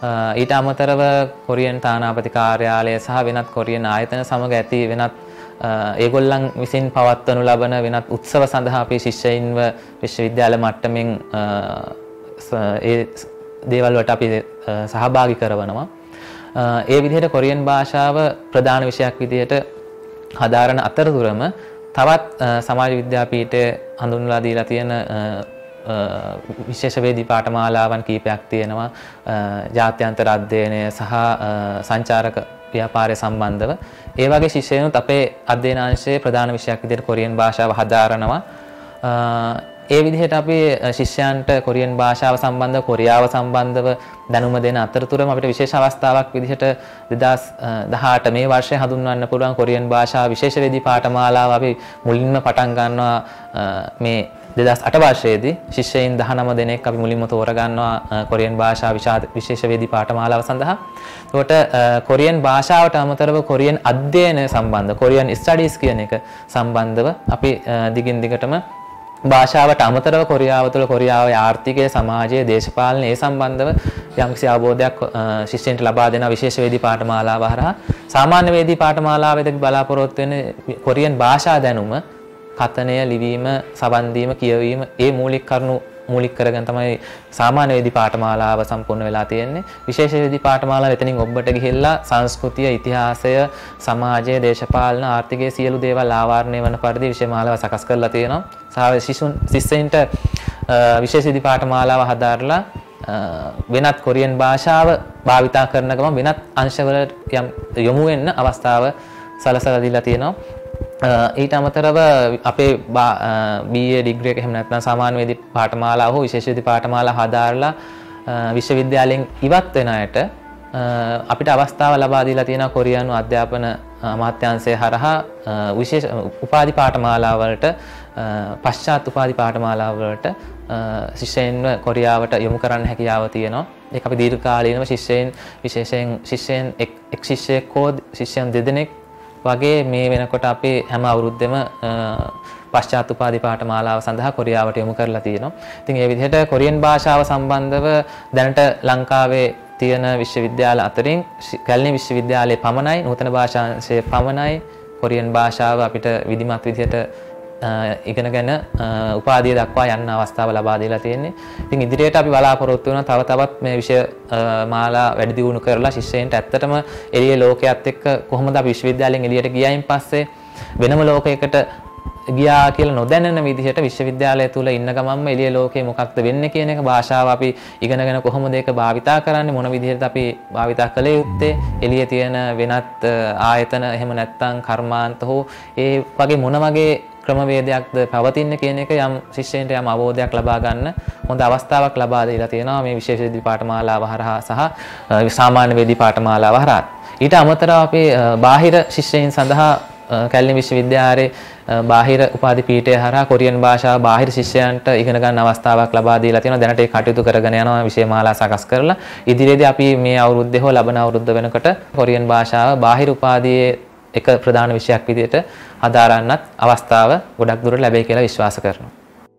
ඊට අමතරව කොරියන් තානාපති කාර්යාලය සහ වෙනත් කොරියන් ආයතන සමග ඇති වෙනත් ඒගොල්ලන් විසින් පවත්වනු ලබන වෙනත් උත්සව සඳහා අපේ ශිෂ්‍යයින්ව විශ්වවිද්‍යාල මට්ටමින් ඒ දේවල් වලට අපි සහභාගී කරවනවා. ඒ විදිහට කොරියන් භාෂාව ප්‍රධාන විෂයක් විදිහට හදාරන අතරතුරම තවත් සමාජ විද්‍යාපීඨයේ හඳුන්වලා දීලා තියෙන විශේෂවේදී පාඨමාලාවන් කීපයක් තියෙනවා. ජාත්‍යන්තර අධ්‍යයනය සහ සංචාරක ව්‍යාපාරය සම්බන්ධව. ඒ වගේ ශිෂ්‍යයනුත් අපේ අධ්‍යයනාංශයේ ප්‍රධාන විෂයක් විදිහට කොරියන් භාෂාව හදාරනවා. ඒ විදිහට අපි ශිෂ්‍යයන්ට කොරියන් භාෂාව සම්බන්ධව කොරියාව සම්බන්ධව දැනුම දෙන අතරතුරම අපිට විශේෂ අවස්ථාවක් විදිහට දෙදාස් දහඅට මේ වර්ෂයේ හඳුන්වන්න පුළුවන් කොරියන් භාෂාව විශේෂවේදී පාඨමාලාව අපි මුලින්ම පටන් ගන්නවා මේ දෙදාස් අට වර්ෂයේදී ශිෂ්‍යයින් දහනව දෙනෙක් අපි මුලින්ම තෝරගන්නවා කොරියන් භාෂා විශේෂවේදී පාඨමාලාව සඳහා. ඒකට කොරියන් භාෂාවට අමතරව කොරියන් අධ්‍යයනය සම්බන්ධ කොරියන් ස්ටඩීස් කියන එක සම්බන්ධව අපි දිගින් දිගටම භාෂාවට අමතරව කොරියාව තුළ කොරියාවේ ආර්ථිකය, සමාජය, දේශපාලනය ඒ සම්බන්ධව යම්කිසි අවබෝධයක් ශිෂ්‍යයන්ට ලබා දෙන විශේෂවේදී පාඨමාලාව හරහා සාමාන්‍ය වේදී පාඨමාලාවේදී බලාපොරොත්තු වෙන කොරියන් භාෂා දැනුම කතනය, ලිවීම, සවන් දීම, කියවීම ඒ මූලික කරුණු මූලික කරගෙන තමයි සාමාන්‍ය වේදී පාඨමාලාව සම්පූර්ණ වෙලා තියෙන්නේ. විශේෂ වේදී පාඨමාලාව එතනින් ඔබට ගිහිල්ලා සංස්කෘතිය, ඉතිහාසය, සමාජය, දේශපාලන, ආර්ථිකය සියලු දේවල් ආවරණය වන පරිදි විෂය මාලාව සකස් කරලා තියෙනවා. සහ ශිෂ්‍යුන් ශිෂ්‍යයින්ට විශේෂ වේදී පාඨමාලාව හදාarලා වෙනත් කොරියන් භාෂාව භාවිතා කරන ගමන් වෙනත් අංශවලට යොමු වෙන්න අවස්ථාව සලසලා දීලා තියෙනවා. ඊට අමතරව අපේ බී ඒ ඩිග්‍රී එක එහෙම නැත්නම් සාමාන්‍ය වේදී පාඨමාලාව හෝ විශේෂ වේදී පාඨමාලා හදාarලා විශ්වවිද්‍යාලයෙන් ඉවත් වෙන අයට අපිට අවස්ථාව ලබා දීලා තියෙනවා කොරියානු අධ්‍යාපන අමාත්‍යාංශය හරහා විශේෂ උපාධි පාඨමාලා වලට පශ්චාත් උපාධි පාඨමාලා වලට ශිෂ්‍යයින්ව කොරියාවට යොමු කරන්න හැකියාව තියෙනවා. ඒක අපි දීර්ඝකාලීනව ශිෂ්‍යයින් විශේෂයෙන් ශිෂ්‍යයන් එක් ශිෂ්‍යයෙක් හෝ ශිෂ්‍යයන් දෙදෙනෙක් වගේ මේ වෙනකොට අපි හැම අවුරුද්දෙම පශ්චාත් උපාධි පාඨමාලාව සඳහා කොරියාවට යොමු කරලා තියෙනවා. ඉතින් ඒ විදිහට කොරියන් භාෂාව සම්බන්ධව දැනට ලංකාවේ තියෙන විශ්වවිද්‍යාල අතරින් කැලණි විශ්වවිද්‍යාලයේ පමණයි නූතන භාෂාංශයේ පමණයි කොරියන් භාෂාව අපිට විධිමත් විදිහට ඉගෙනගෙන උපාධිය දක්වා යන්න අවස්ථාව ලබා දීලා තියෙන්නේ. ඉතින් ඉදිරියට අපි බලාපොරොත්තු වෙනවා තව තවත් මේ විෂය මාලා වැඩි දියුණු කරලා ශිෂ්‍යයන්ට ඇත්තටම එළියේ ලෝකයේත් එක්ක කොහොමද අපි විශ්වවිද්‍යාලයෙන් එළියට ගියායින් පස්සේ වෙනම ලෝකයකට ගියා කියලා නොදැනෙන විදිහට විශ්වවිද්‍යාලය තුල ඉන්න ගමන්ම එළියේ ලෝකේ මොකක්ද වෙන්නේ කියන එක භාෂාව අපි ඉගෙනගෙන කොහොමද ඒක භාවිතා කරන්නේ මොන විදිහටද අපි භාවිතා කළ යුත්තේ එළියේ තියෙන වෙනත් ආයතන එහෙම නැත්නම් කර්මාන්ත හෝ ඒ වගේ මොන වගේ ක්‍රමවේදයක්ද පවතින්නේ කියන එක යම් ශිෂ්‍යයන්ට යම් අවබෝධයක් ලබා ගන්න හොඳ අවස්ථාවක් ලබා දීලා තියෙනවා මේ විශේෂ වේදී පාඨමාලාව හරහා සහ සාමාන්‍ය වේදී පාඨමාලාව හරහා. ඊට අමතරව අපි බාහිර ශිෂ්‍යයන් සඳහා කැලණි විශ්වවිද්‍යාලයේ බාහිර උපාධි පීඨය හරහා කොරියන් භාෂාව බාහිර ශිෂ්‍යයන්ට ඉගෙන ගන්න අවස්ථාවක් ලබා දීලා තියෙනවා. දැනට ඒ කටයුතු කරගෙන යනවා විෂය මාලා සකස් කරලා. ඉදිරියේදී අපි මේ අවුරුද්දේ හෝ ලබන අවුරුද්ද වෙනකොට කොරියන් භාෂාව බාහිර උපාධියේ එක ප්‍රධාන විෂයක් විදිහට හදාරන්නත් අවස්ථාව ගොඩක් දුරට ලැබෙයි කියලා විශ්වාස කරනවා.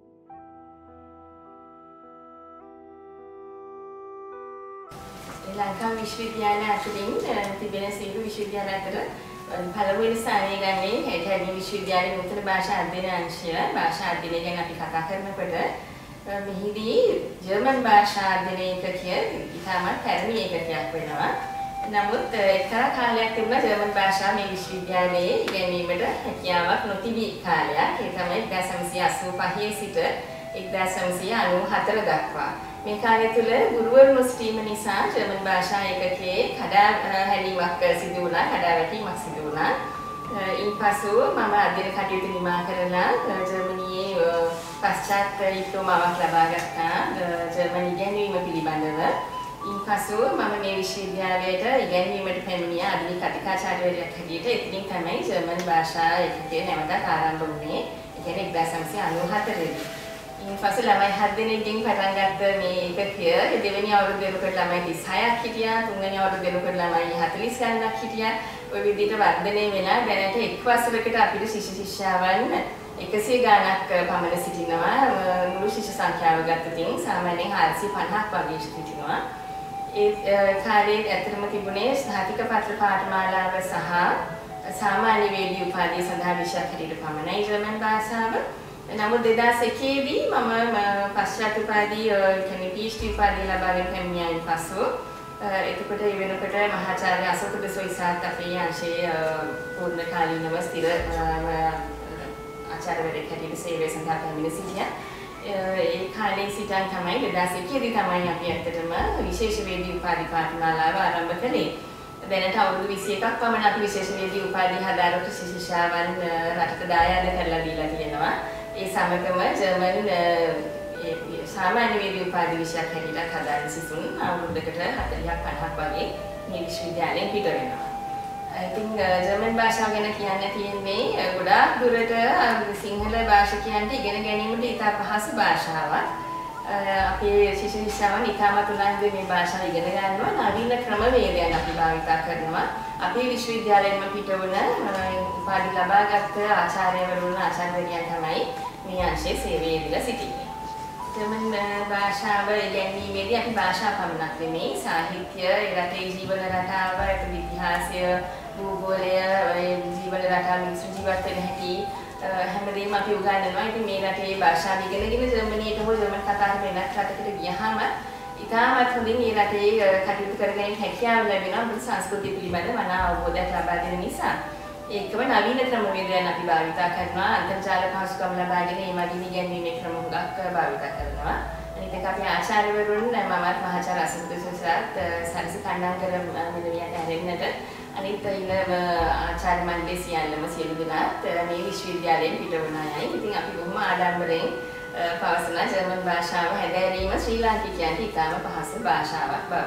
ලංකා විශ්වවිද්‍යාලය අතරින් තිබෙන සියලු විශ්වවිද්‍යාල අතර පළමුවෙනි ස්ථානය ගන්නේ කැලණි විශ්වවිද්‍යාලයේ නූතන භාෂා අධ්‍යයන අංශය. භාෂා අධ්‍යයනය ගැන අපි කතා කරනකොට මෙහිදී ජර්මන් භාෂා අධ්‍යයන ඒකකය ඉතාමත් පැරණි ඒකකයක් වෙනවා. නමුත් එක්තරා කාලයක් තිබුණා ජර්මන් භාෂාව මේ විශ්වවිද්‍යාලයේ ඉගෙනීමට හැකියාවක් නොතිබි කාලයක්. ඒ තමයි එක්දාස් නවසිය අසූ පහේ සිට එක්දාස් නවසිය අනූ හතර දක්වා. මේ කාලය තුල ගුරුවරුන් සිටීම නිසා ජර්මන් භාෂා ඒකකයේ කඩා හැලීමක් සිදු වුණා, කඩා වැටීමක් සිදු වුණා. ඉන්පසු මම අධ්‍යයන කටයුතු නිමා කරලා ජර්මනියේ පශ්චාත් ඩිප්ලෝමාවක් ලබා ගත්තා ජර්මන් ඉගෙනීම පිළිබඳව. ඉන්පසු මම මේ විශ්වවිද්‍යාලයට ඉගෙනීමට පැමිණිය අධික කතිකාචාර්යවරියක් හැටියට. එතනින් තමයි ජර්මන් භාෂා ඒකකය නැවතත් ආරම්භ වුණේ. ඒ කියන්නේ එක්දාස් නවසිය අනූ හතරේදී. ඉන්පසු ළමයි හත් දෙනෙක්ගෙන් පටන් ගත්ත මේ ඒකකය දෙවෙනි අවුරුද්ද වෙනකොට ළමයි තිස් හයක් හිටියා, තුන්වෙනි අවුරුද්ද වෙනකොට ළමයි හතළිස් ගණනක් හිටියා. ওই විදිහට වර්ධනය වෙලා දැනට එක් වසරකට අපිට ශිෂ්‍ය ශිෂ්‍යාවන් එකසිය ගණනක් පමණ සිටිනවා. මුළු ශිෂ්‍ය සංඛ්‍යාව ගත්තොත් සාමාන්‍යයෙන් හාරසිය පනහක් වගේ සිටිනවා. ඒ කාලේ ඇත්තටම තිබුණේ ස්ථාතික පත්‍ර පාඨමාලාව සහ සාමාන්‍ය වේදී උපාධිය සඳහා විෂයක් හැටියට පමණයි ජර්මන් භාෂාව. නමුත් දෙදාස් එකේ දී මම පශ්චාත් උපාධිය කියන්නේ පී එච් ඩී උපාධිය ලබාගෙන පැමිණියායින් පසු එතකොට ඒ වෙනකොට මහාචාර්ය අශෝක දසොයිසාත් අපේ අංශයේ පූර්ණ කාලීනව ස්ථිර ආචාර්යවරයෙක් හැටියට සේවය සඳහා පැමිණ සිටියා. ඒ කාලේ සිටන් තමයි දෙදාස් එකේ දී තමයි අපි ඇත්තටම විශේෂ වේදී උපාධි පාඨමාලාව ආරම්භ කළේ. දැනට අවුරුදු විසි එකක් පමණ අපි විශේෂ වේදී උපාධි හදාරට ශිෂ්‍යාවන් රටට දායාද කරලා දීලා තියෙනවා. ඒ සමගම ජර්මන් සාමාන්‍ය වේදී උපාධි විෂයක් හැටියට හදාරන සිසුන් අවුරුද්දකට හතළිහක් පනහක් වගේ මේ විශ්වවිද්‍යාලයෙන් පිට වෙනවා. ඉතින් ජර්මන් භාෂාව ගැන කියන්න තියෙන්නේ ගොඩාක් දුරට සිංහල භාෂිකයන්ට ඉගෙන ගැනීමට ඉතා පහසු භාෂාවක්. අපේ ශිෂ්‍ය ශිෂ්‍යාවන් ඉතාමත් උනන්දුවෙන් මේ භාෂාව ඉගෙන ගන්නවා. නවීන ක්‍රමවේදයන් අපි භාවිතා කරනවා. අපේ විශ්වවිද්‍යාලයෙන්ම පිට වුණ උපාධි ලබාගත් ආචාර්යවරුන් ආචාර්යවරියන් තමයි මේ අංශයේ සේවයේ දීලා සිටින්නේ. ජර්මන් භාෂාව ඉගෙනීමේදී අපි භාෂා පමණක් නෙමෙයි සාහිත්‍ය, ඒ රටේ ජීවන රටාව, ඉතිහාසය, භූගෝලය, ජීවන රටාව මිනිස්සු ජීවත් වෙන හැටි හැමදේම අපි උගන්වනවා. ඉතින් මේ රටේ භාෂාව ඉගෙනගෙන ජර්මනියට හෝ ජර්මන් කතා කරන වෙනත් රටකට ගියහම ඉතාමත් හොඳින් මේ රටේ කටයුතු කරගෙන හැකියාව ලැබෙනවා. මොකද සංස්කෘතිය පිළිබඳ මනා අවබෝධයක් ලබා දෙන නිසා. ඒකම නවීන ක්‍රමවේදයන් අපි භාවිතා කරනවා. අන්තර්ජාල පහසුකම් ලබාගෙන මේ මගින් ඉගෙනීමේ ක්‍රම හුඟක් භාවිතා කරනවා. අනිත් එක අපේ ආචාර්යවරුන් මමත් මහාචාර්ය අසුදසුසාත් සරස කණ්ඩායම් කර මෙලවියට හැරෙන්නට අනිත් ඉන්න ආචාර්ය මණ්ඩලයේ සියල්ලම සියලු දෙනාත් මේ විශ්වවිද්‍යාලයෙන් පිට වුණ අයයි. ඉතින් අපි බොහොම ආඩම්බරයෙන් පවසන ජර්මන් භාෂාව හැදෑරීම ශ්‍රී ලාංකිකයන්ට ඉතාම පහසු භාෂාවක් බව.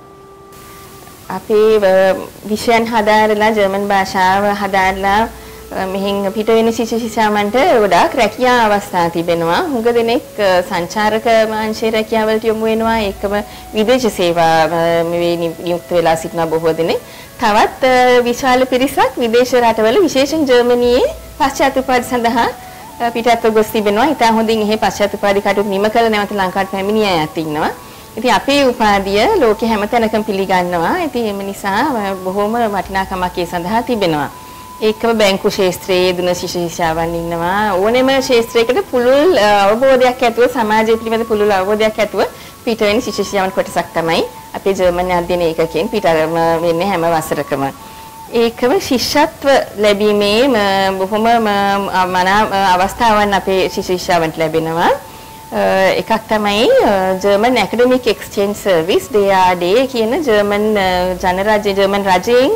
අපේ විෂයන් හදාරලා ජර්මන් භාෂාව හදාරලා මෙහින් පිට වෙන ශිෂ්‍ය ශිෂ්‍යාවන්ට ගොඩාක් රැකියා අවස්ථා තිබෙනවා. හුඟ දෙනෙක් සංචාරක අංශයේ රැකියාවලට යොමු වෙනවා. ඒකම විදේශ සේවා මේ නියුක්ත වෙලා සිටින බොහෝ දෙනෙක්. තවත් විශාල පිරිසක් විදේශ රටවල විශේෂයෙන් ජර්මනියේ පශ්චාත් උපාධි සඳහා පිටත්ව ගොස් තිබෙනවා. ඉතා හොඳින් එහි පශ්චාත් උපාධි කටයුතු නිම කළ නැවත ලංකාවට පැමිණිය අයත් ඉන්නවා. ඉතින් අපේ උපාධිය ලෝකේ හැම තැනකම පිළිගන්නවා. ඉතින් එම නිසා බොහොම වටිනාකමක් ඒ සඳහා තිබෙනවා. ඒකම බැංකු ශාස්ත්‍රයේ යෙදුන ශිෂ්‍ය ශිෂ්‍යාවන් ඉන්නවා. ඕනෙම ශාස්ත්‍රයකට පුළුල් අවබෝධයක් ඇතුව සමාජය පිළිබඳ පුළුල් අවබෝධයක් ඇතුව පිට වෙන ශිෂ්‍ය ශිෂ්‍යාවන් කොටසක් තමයි අපේ ජර්මන් අධ්‍යයන ඒකකයෙන් පිට වෙන්නේ හැම වසරකම. ඒකම ශිෂ්‍යත්ව ලැබීමේ බොහොම මනා අවස්ථාවන් අපේ ශිෂ්‍ය ශිෂ්‍යාවන්ට ලැබෙනවා. එකක් තමයි ජර්මන් ඇකඩමික් එක්ස්චේන්ජ් සර්විස් ඩේ ආර් ඩේ කියන ජර්මන් ජනරාජ්‍ය ජර්මන් රජයෙන්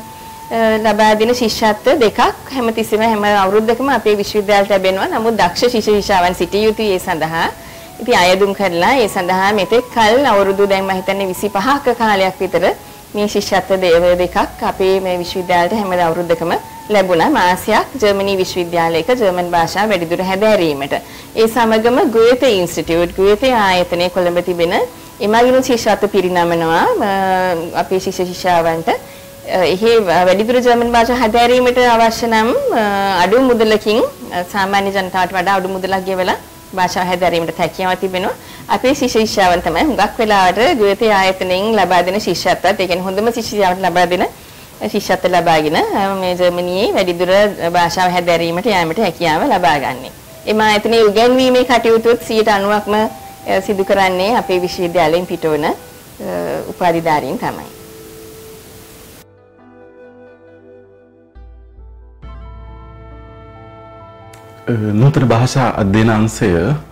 ලබා දෙන ශිෂ්‍යත්ව දෙකක් හැමතිස්සෙම හැම අවුරුද්දකම අපේ විශ්වවිද්‍යාලයට ලැබෙනවා. නමුත් දක්ෂ ශිෂ්‍ය ශිෂ්‍යාවන් සිටිය යුතුයි ඒ සඳහා. ඉතින් අයදුම් කරලා ඒ සඳහා මෙතෙක් කල් අවුරුදු දැන් මම හිතන්නේ විසි පහක කාලයක් විතර මේ ශිෂ්‍යත්ව දෙකක් අපේ මේ විශ්වවිද්‍යාලයට හැම අවුරුද්දකම ලැබුණා. මාසයක් ජර්මනි විශ්වවිද්‍යාලයක ජර්මන් භාෂාව වැඩිදුර හැදෑරීමට. ඒ සමගම ගෝතේ ඉන්ස්ටිටියුට් ගෝතේ ආයතනයේ කොළඹ තිබෙන එමගින් ශිෂ්‍යත්ව පිරිනමනවා අපේ ශිෂ්‍ය ශිෂ්‍යාවන්ට. එහි වැඩිදුර ජර්මන් භාෂාව හැදෑරීමට අවශ්‍ය නම් අඩු මුදලකින් සාමාන්‍ය ජනතාවට වඩා අඩු මුදලක් ගෙවලා භාෂාව හැදෑරීමට හැකියාව තිබෙනවා. අපේ ශිෂ්‍ය ශිෂ්‍යාවන් තමයි හුඟක් වෙලාවට ගෝතේ ආයතනයෙන් ලබා දෙන ශිෂ්‍යත්වයත් ඒ කියන්නේ හොඳම ශිෂ්‍යයාවට ලබා දෙන ශිෂ්‍යත්ව ලබාගෙන මේ ජර්මනියේ වැඩිදුර භාෂාව හැදෑරීමට යාමට හැකියාව ලබා ගන්නේ. එම ආයතනයේ උගන්වීමේ කටයුතුත් සියයට අනූවක්ම සිදු කරන්නේ අපේ විශ්වවිද්‍යාලයෙන් පිටවන උපාධිධාරීන් තමයි. නූතන භාෂා අධ්‍යයන අංශය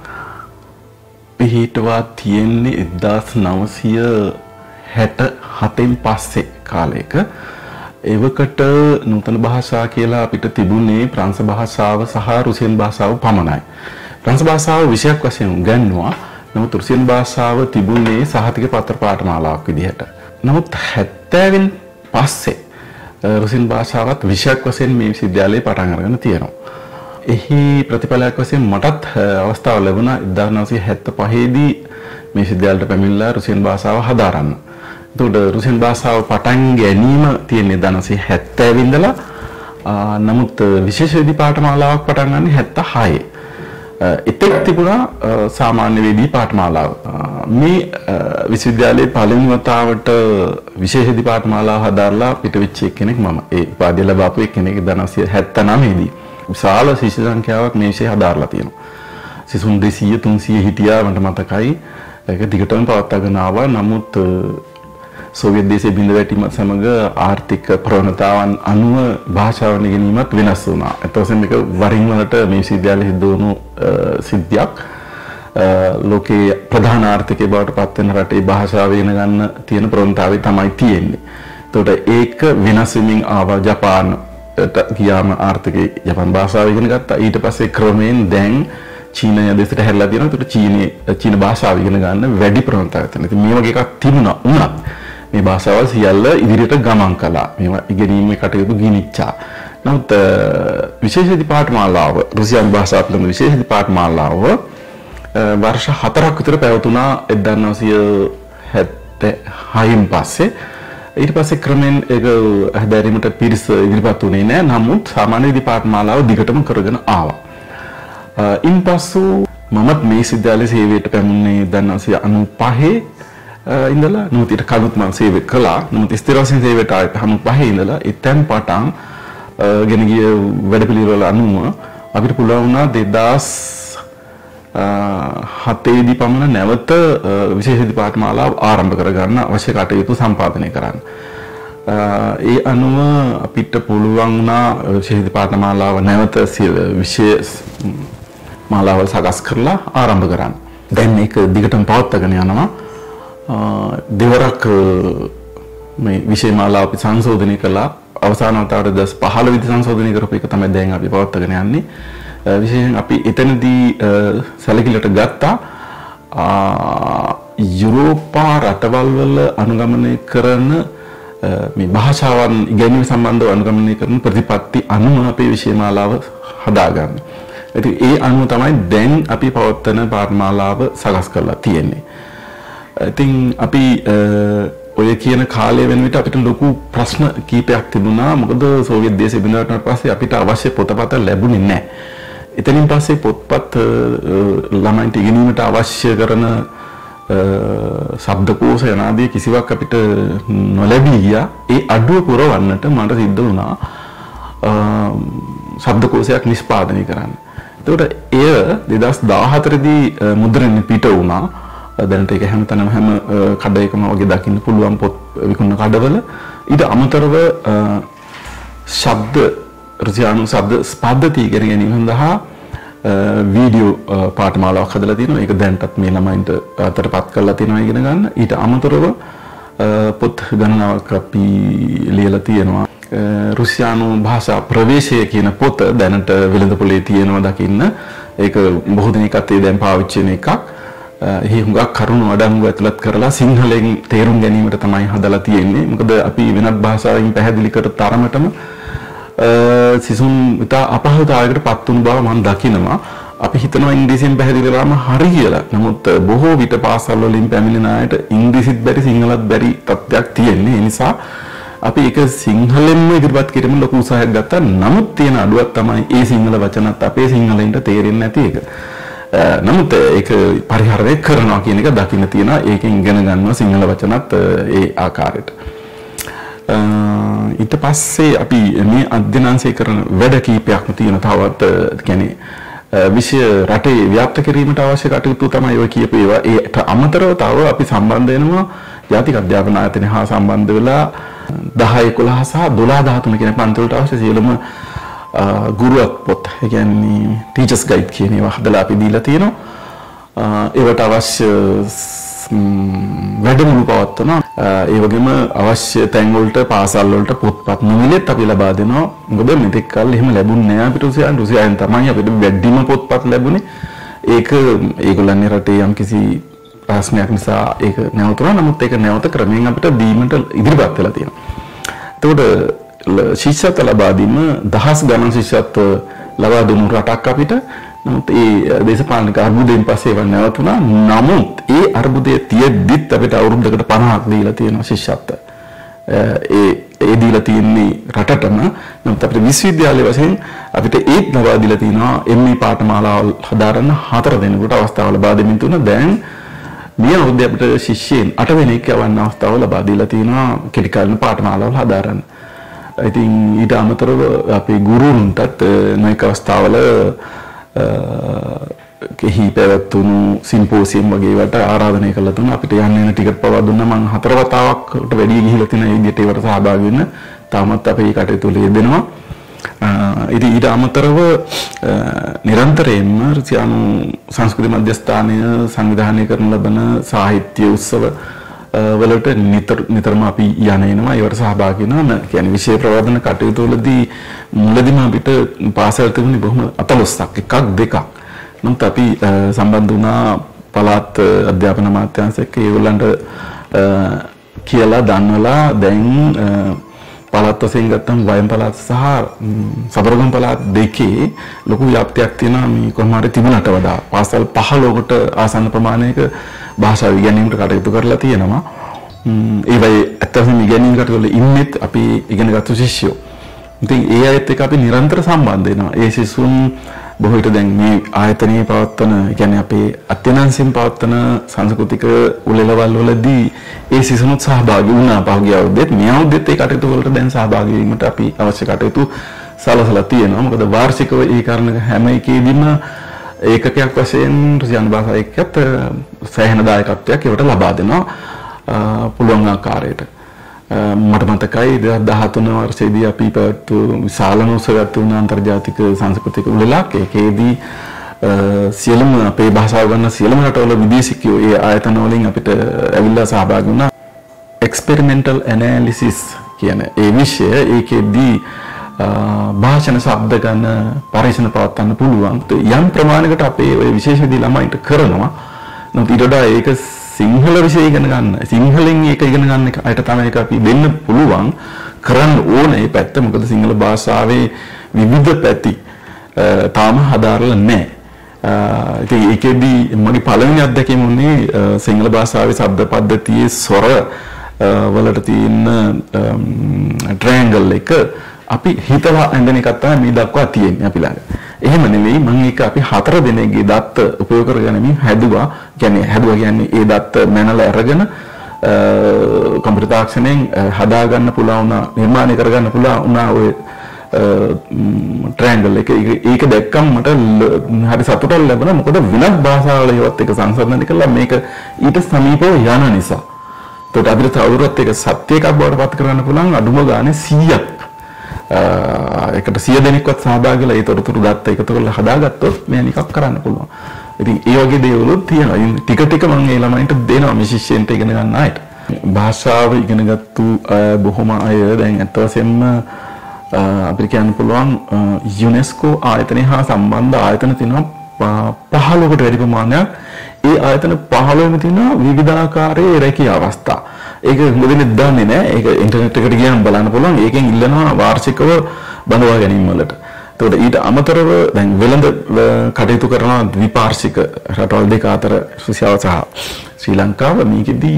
පිහිටවා තියෙන්නේ එක්දාස් නවසිය හැට හතෙන් පස්සේ කාලයක. එවකට නූතන භාෂා කියලා අපිට තිබුණේ ප්‍රංශ භාෂාව සහ රුසියන් භාෂාව පමණයි. ප්‍රංශ භාෂාව විෂයක් වශයෙන් උගන්වනවා. නමුත් රුසියන් භාෂාව තිබුණේ සහතික පත්‍ර පාඨමාලාවක් විදිහට. නමුත් හැත්තෑවෙන් පස්සේ රුසියන් භාෂාවත් විෂයක් වශයෙන් මේ විශ්වවිද්‍යාලයේ පටන් අරගෙන තියෙනවා. එහි ප්‍රතිඵලයක් වශයෙන් මටත් අවස්ථාව ලැබුණා එක්දාස් නවසිය හැත්තෑ පහේ දී මේ විශ්වවිද්‍යාලයට පැමිණලා රුසියන් භාෂාව හදාරන්න. එතකොට රුසියන් භාෂාව පටන් ගැනීම තියෙන්නේ එක්දාස් නවසිය හැත්තෑ ඉඳලා නමුත් විශේෂ විධි පාඨමාලාවක් පටන් ගන්නේ හැත්තෑ හයේ. එතෙක් තිබුණා සාමාන්‍ය වේදී පාඨමාලාව. මේ විශ්වවිද්‍යාලයේ පළවෙනි වතාවට විශේෂ පාඨමාලාව හදාරලා පිටවෙච්ච කෙනෙක් මම. ඒ උපාධිය ලබාපු කෙනෙක් නවසිය හැත්තනවය දී. විශාල ශිෂ්‍ය සංඛ්‍යාවක් මේ විෂය හදාරලා තියෙනවා. සිසුන් දෙසීය තුන්සීය හිටියා මට මතකයි. ඒක දිගටම පවත්වාගෙන ආවා. නමුත් සෝවියට් දේශයේ බිඳ වැටීමත් සමග ආර්ථික ප්‍රවණතාවන් අනුව භාෂාව ඉගෙනීමත් වෙනස් වුණා. ඒත් ඔසෙන් මේක වරින් වලට මේ විශ්වවිද්‍යාලයේ සිද්ධ වුණු සිද්ධියක්. ලෝකයේ ප්‍රධාන ආර්ථිකයේ බවට පත් වෙන රටේ භාෂාව ඉගෙන ගන්න තියෙන ප්‍රවණතාවය තමයි තියෙන්නේ. ඒතකොට ඒක වෙනස් වෙමින් ආවා. ජපානට ගියාම ආර්ථිකයේ ජපාන් භාෂාව ඉගෙන ගත්තා. ඊට පස්සේ ක්‍රමයෙන් දැන් චීනය දෙසට හැරිලා තියෙනවා. ඒතකොට චීනයේ චීන භාෂාව ඉගෙන ගන්න වැඩි ප්‍රවණතාවයක් තියෙනවා. ඉතින් මේ වගේ එකක් තිබුණා වුණත් මේ භාෂාවල් සියල්ල ඉදිරියට ගමන් කළා. මේවා ඉගෙනීමේ කටයුතු ගිනිච්චා. නමුත් විශේෂ පාඨමාලාව රුසියානු භාෂාව පිළිබඳ විශේෂ පාඨමාලාව වර්ෂ හතරක් විතර පැවතුණා එක්දාස් නවසිය හැත්තෑහයෙන් පස්සේ. ඊට පස්සේ ක්‍රමෙන් ඒක හැදෑරීමට පිරිස ඉදිරිපත් වුණේ නැහැ. නමුත් සාමාන්‍ය පාඨමාලාව දිගටම කරගෙන ආවා. ඉන්පසු මමත් මේ විශ්වවිද්‍යාලයේ සේවයට පැමිණෙන්නේ එක්දාස් නවසිය අනූපහේ ඉඳලා නමුත් ඊට කලින් මම සේවය කළා. නමුත් ස්ථිර වශයෙන් සේවයට ආයෙත් අනූපහේ ඉඳලා එතෙන් පටන් ගෙන ගිය වැඩපිළිවෙල අනුව අපිට පුළුවන් වුණා දෙදාස් හතේ දී පමණ නැවත විශේෂ පාඨමාලාව ආරම්භ කරගන්න අවශ්‍ය කටයුතු සම්පාදනය කරන්න. ඒ අනුව අපිට පුළුවන් වුණා විශේෂ පාඨමාලාව නැවත විශේෂ මාලාවල් සකස් කරලා ආරම්භ කරන්න. දැන් මේක දිගටම පවත්වාගෙන යනවා. දෙවරක් මේ විෂය මාලාව අපි සංශෝධනය කළා. අවසාන වතාවට දස් පහළ විදි සංශෝධනය කරපු එක තමයි දැන් අපි පවත්වාගෙන යන්නේ. විශේෂයෙන් අපි එතනදී සැලකිලිට ගත්තා යුරෝපා රටවල් වල අනුගමනය කරන මේ භාෂාවන් ඉගෙනීම සම්බන්ධව අනුගමනය කරන ප්‍රතිපත්ති අනුව අපේ විෂය මාලාව හදාගන්න. ඉතින් ඒ අනුව තමයි දැන් අපි පවත්වන පාඨමාලාව සකස් කරලා තියෙන්නේ. ඉතින් අපි ඔය කියන කාලය වෙන විට අපිට ලොකු ප්‍රශ්න කීපයක් තිබුණා. මොකද සෝවියට් දේශය බිඳ වැටුණාට පස්සේ අපිට අවශ්‍ය පොතපත ලැබුණේ නැහැ. එතනින් පස්සේ පොත්පත් ළමයින්ට ඉගෙනීමට අවශ්‍ය කරන ශබ්දකෝෂ යනාදී කිසිවක් අපිට නොලැබී ගියා. ඒ අඩුව පුරවන්නට මට සිද්ධ වුණා ශබ්දකෝෂයක් නිෂ්පාදනය කරන්න. එතකොට එය දෙදාස් දාහතර දී මුද්‍රණය පිට වුණා. දැනට ඒක හැමතැනම හැම කඩේකම වගේ දකින්න පුළුවන් පොත් විකුණන කඩවල. ඊට අමතරව ශබ්ද රුසියානු ශබ්ද පද්ධති ඉගෙන ගැනීම සඳහා වීඩියෝ පාඨමාලාවක් හදලා තියෙනවා. ඒක දැන්ටත් මේ ළමයින්ට අතරපත් කරලා තියෙනවා ඉගෙන ගන්න. ඊට අමතරව පොත් ගණනාවක් අපි ලියලා තියෙනවා. රුසියානු භාෂා ප්‍රවේශය කියන පොත දැනට වෙළඳපොලේ තියෙනවා දකින්න. ඒක බොහෝ දෙනෙක් අතේ දැන් පාවිච්චි වෙන එකක්. එහි හුඟක් කරුණු අඩංගු ඇතුළත් කරලා සිංහලෙන් තේරුම් ගැනීමට තමයි හදලා තියෙන්නේ. මොකද අපි වෙනත් භාෂාවකින් පැහැදිලි කර තරමටම සිසුන් ඉතා අපහසුතාවයකට පත් වුණු බව මම දකිනවා. අපි හිතනවා ඉංග්‍රීසියෙන් පැහැදිලි කරාම හරි කියලා. නමුත් බොහෝ විට පාසල් වලින් පැමිණෙන අයට ඉංග්‍රීසිත් බැරි සිංහලත් බැරි තත්ත්වයක් තියෙන්නේ. ඒ නිසා අපි ඒක සිංහලෙන්ම ඉදිරිපත් කිරීම ලොකු උත්සාහයක් ගත්තා. නමුත් තියෙන අඩුවක් තමයි ඒ සිංහල වචනත් අපේ සිංහලෙන්ට තේරෙන්නේ නැති එක. නමුත් ඒක පරිහරණය කරනවා කියන එක දකින්න තියෙනවා. ඒකෙන් ඉගෙන ගන්නවා සිංහල වචනත් ඒ ආකාරයට. ඊට පස්සේ අපි මේ අධ්‍යයනාංශය කරන වැඩ කීපයක්ම තියෙන තවත් කියන්නේ විෂය රටේ ව්‍යාප්ත කිරීමට අවශ්‍ය කටයුතු තමයි ඔය කියපු ඒවා. ඒට අමතරව තව අපි සම්බන්ධ වෙනවා ජාතික අධ්‍යාපන ආයතනය හා සම්බන්ධ වෙලා දහ එකොළහ සහ දොළහ දහතුන කියන පන්තිවලට අවශ්‍ය සියලුම ගුරුවක් පොත්, ඒ කියන්නේ ටීචර්ස් ගයිඩ් කියන ඒවා හදලා අපි දීලා තියෙනවා. ඒවට අවශ්‍ය වැඩමුළු පවත්වනවා. ඒ වගේම අවශ්‍ය තැන් වලට පාසල් වලට පොත්පත් නොමිලෙත් අපි ලබා දෙනවා. මොකද මෙතෙක් කල් එහෙම ලැබුණේ නැහැ අපිට. රුසියාවෙන් රුසියාවෙන් තමයි අපිට වැඩිම පොත්පත් ලැබුණේ. ඒක ඒගොල්ලන්ගේ රටේ යම්කිසි ප්‍රශ්නයක් නිසා ඒක නැවතුණා. නමුත් ඒක නැවත ක්‍රමයෙන් අපිට දීමට ඉදිරිපත් වෙලා තියෙනවා. එතකොට ශිෂ්‍යත්ව ලබා දීම දහස් ගණන් ශිෂ්‍යත්ව ලබා දුන්නු රටක් අපිට. නමුත් ඒ දේශපාලනික අර්බුදයෙන් පස්සේ ඒවා නැවතුණා. නමුත් ඒ අර්බුදයේ තියෙද්දිත් අපිට අවුරුද්දකට පනහක් දීලා තියෙනවා ශිෂ්‍යත්ව. ඒ ඒ දීලා තියෙන්නේ රටටම. නමුත් අපිට විශ්වවිද්‍යාලය වශයෙන් අපිට ඒත් ලබා දීලා තියෙනවා එම් ඒ පාඨමාලාවල් හදාරන්න හතර දෙනෙකුට අවස්ථාව ලබා දෙමින් තුන දැන් මේ අවුරුද්දේ අපිට ශිෂ්‍යයන් අට වෙනෙක් යවන්න අවස්ථාව ලබා දීලා තියෙනවා කෙටි කාලින පාඨමාලාවල් හදාරන්න. ඉතින් ඊට අමතරව අපේ ගුරුවරුන්ටත් නොයෙක් අවස්ථාවල කෙහි පැවැත්වුණු සිම්පෝසියම් වගේ වට ආරාධනය කළා තුන අපිට යන්න එන ටිකට් පවා දුන්නා. මම හතර වතාවකට වැඩි ගිහිලා තියෙන ඒ විදිහට ඒවට සහභාගී වෙන්න තාමත් අපි මේ කටයුතු වල යෙදෙනවා. ඉතින් ඊට අමතරව නිරන්තරයෙන්ම රුසියානු සංස්කෘති මධ්‍යස්ථානය සංවිධානය කරන ලබන සාහිත්‍ය උත්සව වලට නිතර නිතරම අපි යන එනවා ඒවට සහභාගී වෙනවා. කියන්නේ විෂය ප්‍රවර්ධන කටයුතු වලදී මුලදීම අපිට පාසල් තිබුණේ බොහොම අතලොස්සක් එකක් දෙකක්. නමුත් අපි සම්බන්ධ වුණා පළාත් අධ්‍යාපන අමාත්‍යාංශයක ඒගොල්ලන්ට කියලා දන්වලා දැන් පළාත් වශයෙන් ගත්තම වයම් පළාත් සහ සබරගම් පළාත් දෙකේ ලොකු ව්‍යාප්තියක් තියෙනවා මේ කොහොම හරි තිබුණට වඩා. පාසල් පහළොවට ආසන්න ප්‍රමාණයක භාෂාව ඉගෙනීමට කටයුතු කරලා තියෙනවා. ඒ වගේ අත්‍යවශ්‍යම ඉගෙනීම් කටයුතු වල ඉන්නෙත් අපි ඉගෙනගත්තු ශිෂ්‍යයෝ. ඉතින් ඒ අයත් එක්ක අපි නිරන්තර සම්බන්ධ වෙනවා. ඒ ශිෂ්‍යුන් බොහෝ විට දැන් මේ ආයතනයේ පවත්වන, කියන්නේ අපේ අත්‍යනන්සින් පවත්වන සංස්කෘතික උළෙලවල් වලදී ඒ සිසුනුත් සහභාගී වුණා. පහුගිය අවුරුද්දේත් මේ අවුරුද්දේත් ඒ කටයුතු වලට දැන් සහභාගී වීමට අපි අවශ්‍ය කටයුතු සලසලා තියෙනවා. මොකද වාර්ෂිකව ඒ කරන හැම එකෙදිම ඒකකයක් වශයෙන් රුසියානු භාෂාව එක්කත් සෑහෙන දායකත්වයක් ඒවට ලබා දෙනවා පුළුවන් ආකාරයට. මට මතකයි දෙදාස් දහතුන වර්ෂයේදී අපි පැවැත්වූ විශාලම උත්සවයක් වුණා අන්තර්ජාතික සංස්කෘතික උළෙලක්. ඒකේදී සියලුම අපේ භාෂාව ගන්න සියලුම රටවල විදේශිකයෝ ඒ ආයතන වලින් අපිට ඇවිල්ලා සහභාගී වුණා. එක්ස්පෙරිමෙන්ටල් ඇනලිසිස් කියන ඒ විෂය ඒකේදී භාෂණ ශබ්ද ගන්න පරීක්ෂණ පවත්වන්න පුළුවන්. යම් ප්‍රමාණයකට අපේ ওই විශේෂදී ළමයින්ට කරනවා. නමුත් ඊට වඩා ඒක සිංහල විෂය ඉගෙන ගන්න, සිංහලෙන් ඒක ඉගෙන ගන්න අයට තමයි ඒක අපි දෙන්න පුළුවන් කරන්න ඕනේ මේ පැත්ත. මොකද සිංහල භාෂාවේ විවිධ පැති තාම හදාරලා නැහැ. ඉතින් ඒකෙදී මගේ පළවෙනි අත්දැකීම උනේ සිංහල භාෂාවේ ශබ්ද පද්ධතියේ ස්වර වලට තියෙන ට්‍රයැන්ගල් එක අපි හිතලා ඇඳන එකක් තමයි මේ දක්වා තියෙන්නේ අපි ළඟ. එහෙම නෙවෙයි, මම ඒක අපි හතර දෙනෙක්ගේ දත්ත උපයෝග කරගෙන හැදුවා. කියන්නේ හැදුවා කියන්නේ ඒ දත්ත මැනලා අරගෙන කම්පියුටර් තාක්ෂණයෙන් හදා ගන්න පුළුවන් වුණා, නිර්මාණය කර ගන්න පුළුවන් වුණා ඔය ට්‍රයැන්ගල් එක. ඒක දැක්කම මට හරි සතුටක් ලැබුණා. මොකද වෙනත් භාෂාවල ඒවත් එක සංසන්දනය කළා මේක ඊට සමීපව යන නිසා. ඒකට අපිට තවදුරටත් ඒක සත්‍ය එකක් බවට පත් කරගන්න පුළුවන් අඩුම ගානේ සීයක්. එකට සිය දෙනෙක්වත් සහභාගී වෙලා ඒ තොරතුරු දත්ත එකතු කරලා හදාගත්තොත් මේ නිකක් කරන්න පුළුවන්. ඉතින් ඒ වගේ දේවලුත් තියෙනවා. ඉතින් ටික ටික මම ඒ ළමයින්ට දෙනවා මේ ශිෂ්‍යයන්ට ඉගෙන ගන්න අයට. භාෂාව ඉගෙනගත්තු බොහොම අය දැන් අත් වශයෙන්ම අපිට කියන්න පුළුවන් යුනෙස්කෝ ආයතනය හා සම්බන්ධ ආයතන තියෙනවා පහළොවට වැඩි ප්‍රමාණයක්. ඒ ආයතන පහළොවෙම තියෙනවා විවිධාකාරයේ රැකියා අවස්ථා. ඒක මොකදනේ දන්නේ නැහැ. ඒක ඉන්ටර්නෙට් එකට ගියාම බලන්න පුළුවන්. ඒකෙන් ඉල්ලනවා වාර්ෂිකව බඳවා ගැනීම වලට. එතකොට ඊට අමතරව දැන් වෙළඳ කටයුතු කරන ද්විපාර්ශ්වික රටවල් දෙක අතර රුසියාව සහ ශ්‍රී ලංකාව මේකෙදී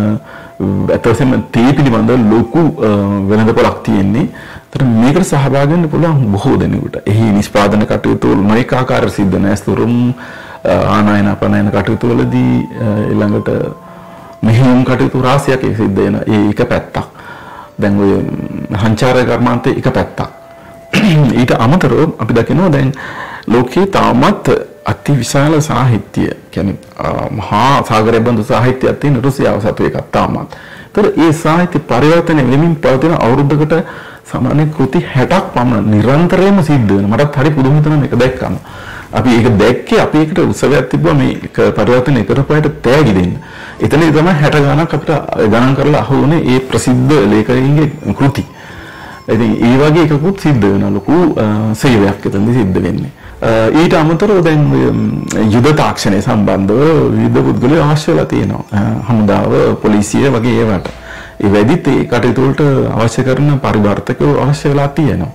අතවසම තේ පිළිබඳ ලොකු වෙළඳපොළක් තියෙන්නේ. එතකොට මේකට සහභාගී වෙන්න පුළුවන් බොහෝ දෙනෙකුට. එහි නිෂ්පාදන කටයුතු නොඑක ආකාරයට සිද්ධ වෙනවා. ස්තුරුම් ආනයන අපනයන කටයුතු වලදී ඊළඟට මෙහෙයුම් කටයුතු රාශියක් සිද්ධ වෙන ඒක පැත්තක්. දැන් ඔය සංචාර කර්මාන්තේ එක පැත්තක්. ඊට අමතරව අපි දකිනවා දැන් ලෝකයේ තාමත් අති විශාල සාහිත්‍ය, කියන්නේ මහා සාගරය බඳු සාහිත්‍යයක් තියෙන රුසියාව සතු එකක් තාමත්. ඒතර ඒ සාහිත්‍ය පරිවර්තනය වෙමින් පවතින අවුරුද්දකට සාමාන්‍ය කෘති හැටක් පමණ නිරන්තරයෙන්ම සිද්ධ වෙනවා. මටත් හරි පුදුම හිතෙනවා මේක දැක්කම. අපි ඒක දැක්කේ අපි ඒකට උත්සවයක් තිබ්බා මේක පරිවර්තනය කරපුවාට තෑගි දෙන්න. එතනදී තමයි හැට ගණක් අපිට ගණන් කරලා අහුවුනේ ඒ ප්‍රසිද්ධ ලේඛකයින්ගේ කෘති. ඉතින් ඒ වගේ එකකුත් සිද්ධ වෙනවා. ලොකු සේවයක් එතනදී සිද්ධ වෙන්නේ. ඊට අමතරව දැන් යුද තාක්ෂණය සම්බන්ධව විවිධ පුද්ගලයෝ අවශ්‍ය වෙලා තියෙනවා. හමුදාව, පොලිසිය වගේ ඒවට. ඒ වැඩිත් ඒ කටයුතු වලට අවශ්‍ය කරන පරිවර්තකයෝ අවශ්‍ය වෙලා තියෙනවා.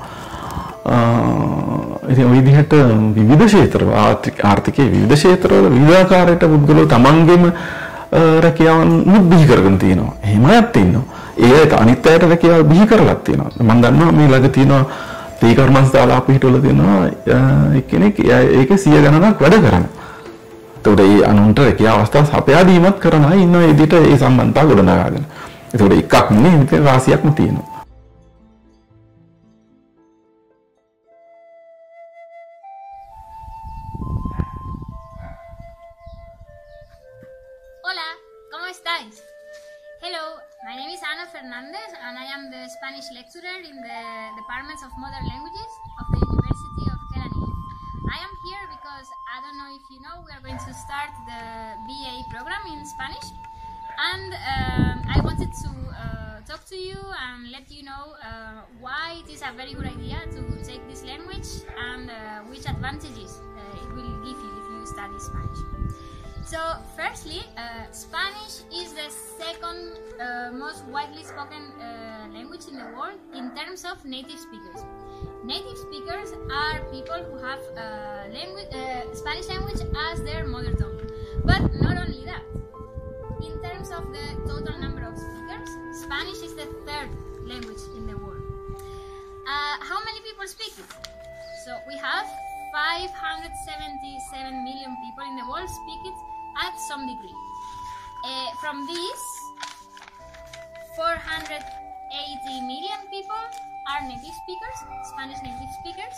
ඉතින් ওই විදිහට විවිධ ක්ෂේත්‍ර ආර්ථිකයේ විවිධ ක්ෂේත්‍රවල විවිධාකාරයට පුද්ගලයෝ තමන්ගේම රැකියාවන් මුද්දී කරගෙන තියෙනවා. එහෙම නැත්නම් ඉන්නවා. ඒක අනිත් අයට රැකියාව බිහි කරලක් තියෙනවා. මම දන්නවා මේ ළඟ තියෙනවා තේ කර්මස්ථාන අපිටවල තියෙනවා එක්කෙනෙක් ඒක සිය ගණනක් වැඩ කරනවා. ඒතකොට මේ අනුන්ට රැකියාව අවස්ථා සපයා දීමත් කරන අය ඉන්න ඒ විදිහට ඒ සම්බන්ධතාව ගොඩනගාගෙන. ඒතකොට එකක් නෙමෙයි මෙතන රාශියක්ම තියෙනවා. Hola, ¿cómo estáis? Hello, my name is Ana Fernandez and I am the Spanish lecturer in the Departments of Modern Languages of the University of Keranil. I am here because I don't know if you know we are going to start the B A program in Spanish, and um, I wanted to uh, talk to you and let you know uh, why it is a very good idea to take this language and uh, which advantages uh, it will give you if you study Spanish. So, firstly, uh, Spanish is the second uh, most widely spoken uh, language in the world in terms of native speakers. Native speakers are people who have uh, language, uh, Spanish language as their mother tongue. But not only that, in terms of the total number of speakers, Spanish is the third language in the world. Uh, how many people speak it? So, we have five hundred seventy-seven million people in the world speak it at some degree. Uh, from these, four hundred eighty million people are native speakers, Spanish native speakers.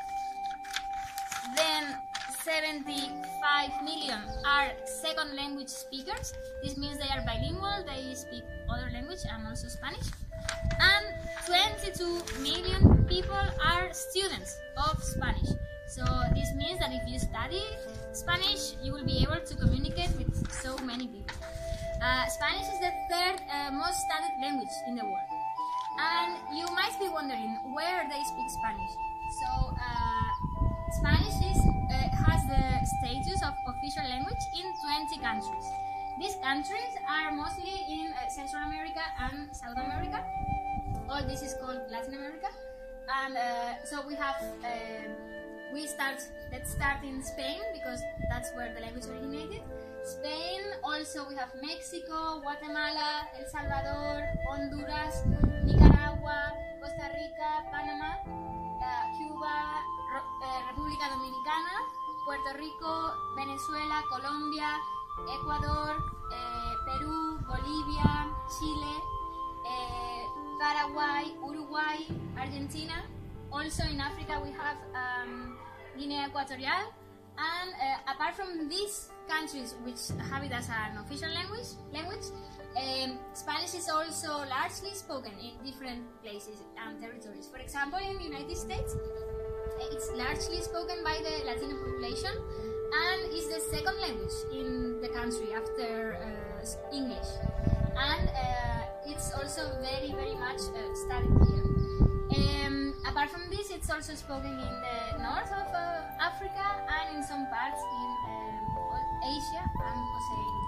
Then seventy-five million are second language speakers. This means they are bilingual, they speak other language and also Spanish. And twenty-two million people are students of Spanish. So this means that if you study Spanish, you will be able to communicate with so many people. Uh, Spanish is the third uh, most studied language in the world. And you might be wondering where they speak Spanish. So uh, Spanish is, uh, has the status of official language in twenty countries. These countries are mostly in uh, Central America and South America. All this is called Latin America. And uh, so we have... Uh, We start, let's start in Spain because that's where the language originated. Spain, also we have Mexico, Guatemala, El Salvador, Honduras, Nicaragua, Costa Rica, Panamá, uh, Cuba, Ro- uh, República Dominicana, Puerto Rico, Venezuela, Colombia, Ecuador, uh, Perú, Bolivia, Chile, uh, Paraguay, Uruguay, Argentina. Also in Africa we have um, Guinea Equatorial, and uh, apart from these countries which have it as an official language, language um, Spanish is also largely spoken in different places and territories. For example, in the United States, it's largely spoken by the Latino population and is the second language in the country after uh, English. And uh, it's also very, very much uh, studied here. Um, apart from this, it's also spoken in the north of uh, Africa and in some parts in um, Asia and Oceania.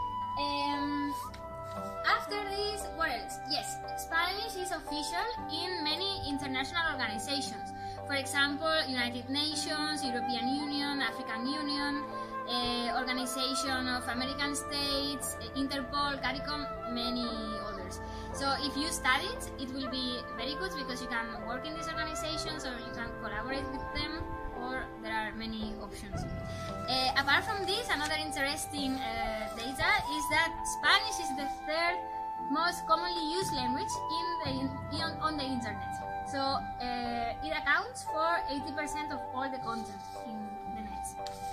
Um, after this, what else? Yes, Spanish is official in many international organizations. For example, United Nations, European Union, African Union, uh, Organization of American States, Interpol, CARICOM, many others. So if you study it, it will be very good because you can work in these organizations or you can collaborate with them, or there are many options. Uh, apart from this, another interesting uh, data is that Spanish is the third most commonly used language in the, in, on the internet. So uh, it accounts for eighty percent of all the content in the net.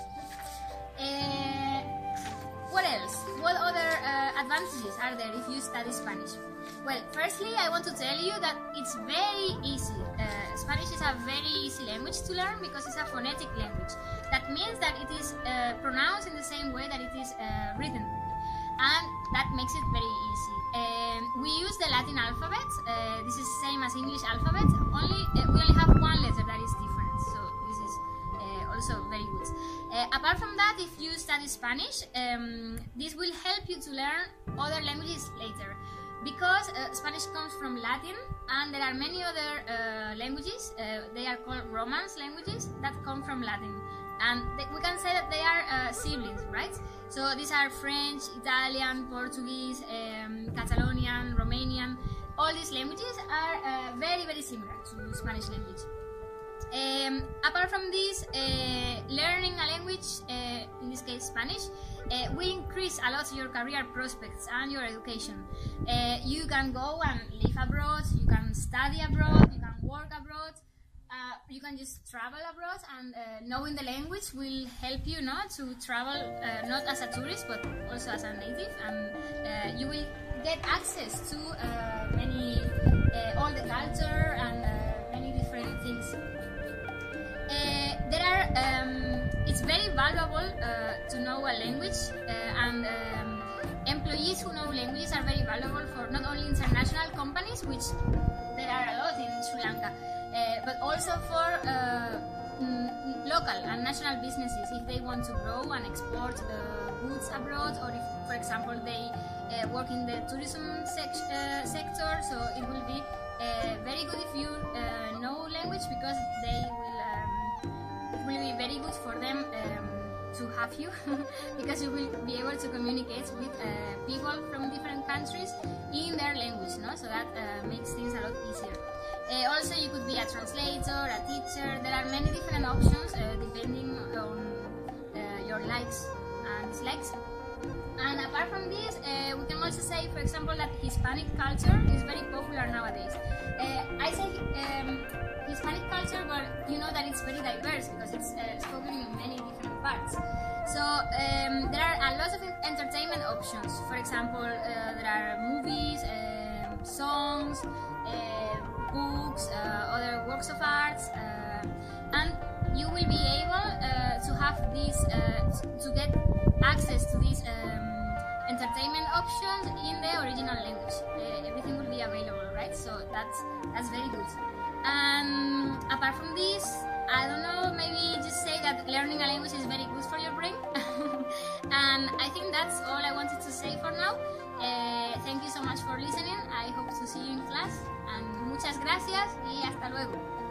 Uh, what else? What other uh, advantages are there if you study Spanish? Well, firstly, I want to tell you that it's very easy. Uh, Spanish is a very easy language to learn because it's a phonetic language. That means that it is uh, pronounced in the same way that it is uh, written. And that makes it very easy. Um, we use the Latin alphabet. Uh, this is the same as English alphabet. Only uh, we only have one letter that is different. So this is uh, also very good. Uh, apart from that, if you study Spanish, um, this will help you to learn other languages later. Because uh, Spanish comes from Latin, and there are many other uh, languages, uh, they are called Romance languages, that come from Latin. and they, we can say that they are uh, siblings, right? So these are French, Italian, Portuguese, um, Catalonian, Romanian. All these languages are uh, very, very similar to Spanish language. Um, apart from this, uh, learning a language, uh, in this case Spanish, uh, will increase a lot your career prospects and your education. Uh, you can go and live abroad, you can study abroad, you can work abroad, uh, you can just travel abroad, and uh, knowing the language will help you not to travel uh, not as a tourist but also as a native, and uh, you will get access to uh, many, uh, all the culture and uh, many different things. Uh, there are, um, it's very valuable uh, to know a language, uh, and um, employees who know languages are very valuable for not only international companies, which there are a lot in Sri Lanka, uh, but also for uh, mm, local and national businesses if they want to grow and export uh, goods abroad, or if, for example, they uh, work in the tourism sec uh, sector. So it will be uh, very good if you uh, know language, because they will um, it will be very good for them um, to have you because you will be able to communicate with uh, people from different countries in their language, no? So that uh, makes things a lot easier. Uh, also, you could be a translator, a teacher. There are many different options uh, depending on uh, your likes and dislikes. And apart from this, uh, we can also say, for example, that Hispanic culture is very popular nowadays. Uh, I say um, Hispanic culture, but you know that it's very diverse because it's uh, spoken in many different parts. So um, there are a lot of entertainment options. For example, uh, there are movies, um, songs, uh, books, uh, other works of arts, uh, and you will be able uh, to have these, uh, to get access to these um, entertainment options in the original language. Uh, everything will be available, right? So that's that's very good. And apart from this, I don't know, maybe just say that learning a language is very good for your brain. And I think that's all I wanted to say for now. Uh, thank you so much for listening. I hope to see you in class. And muchas gracias y hasta luego.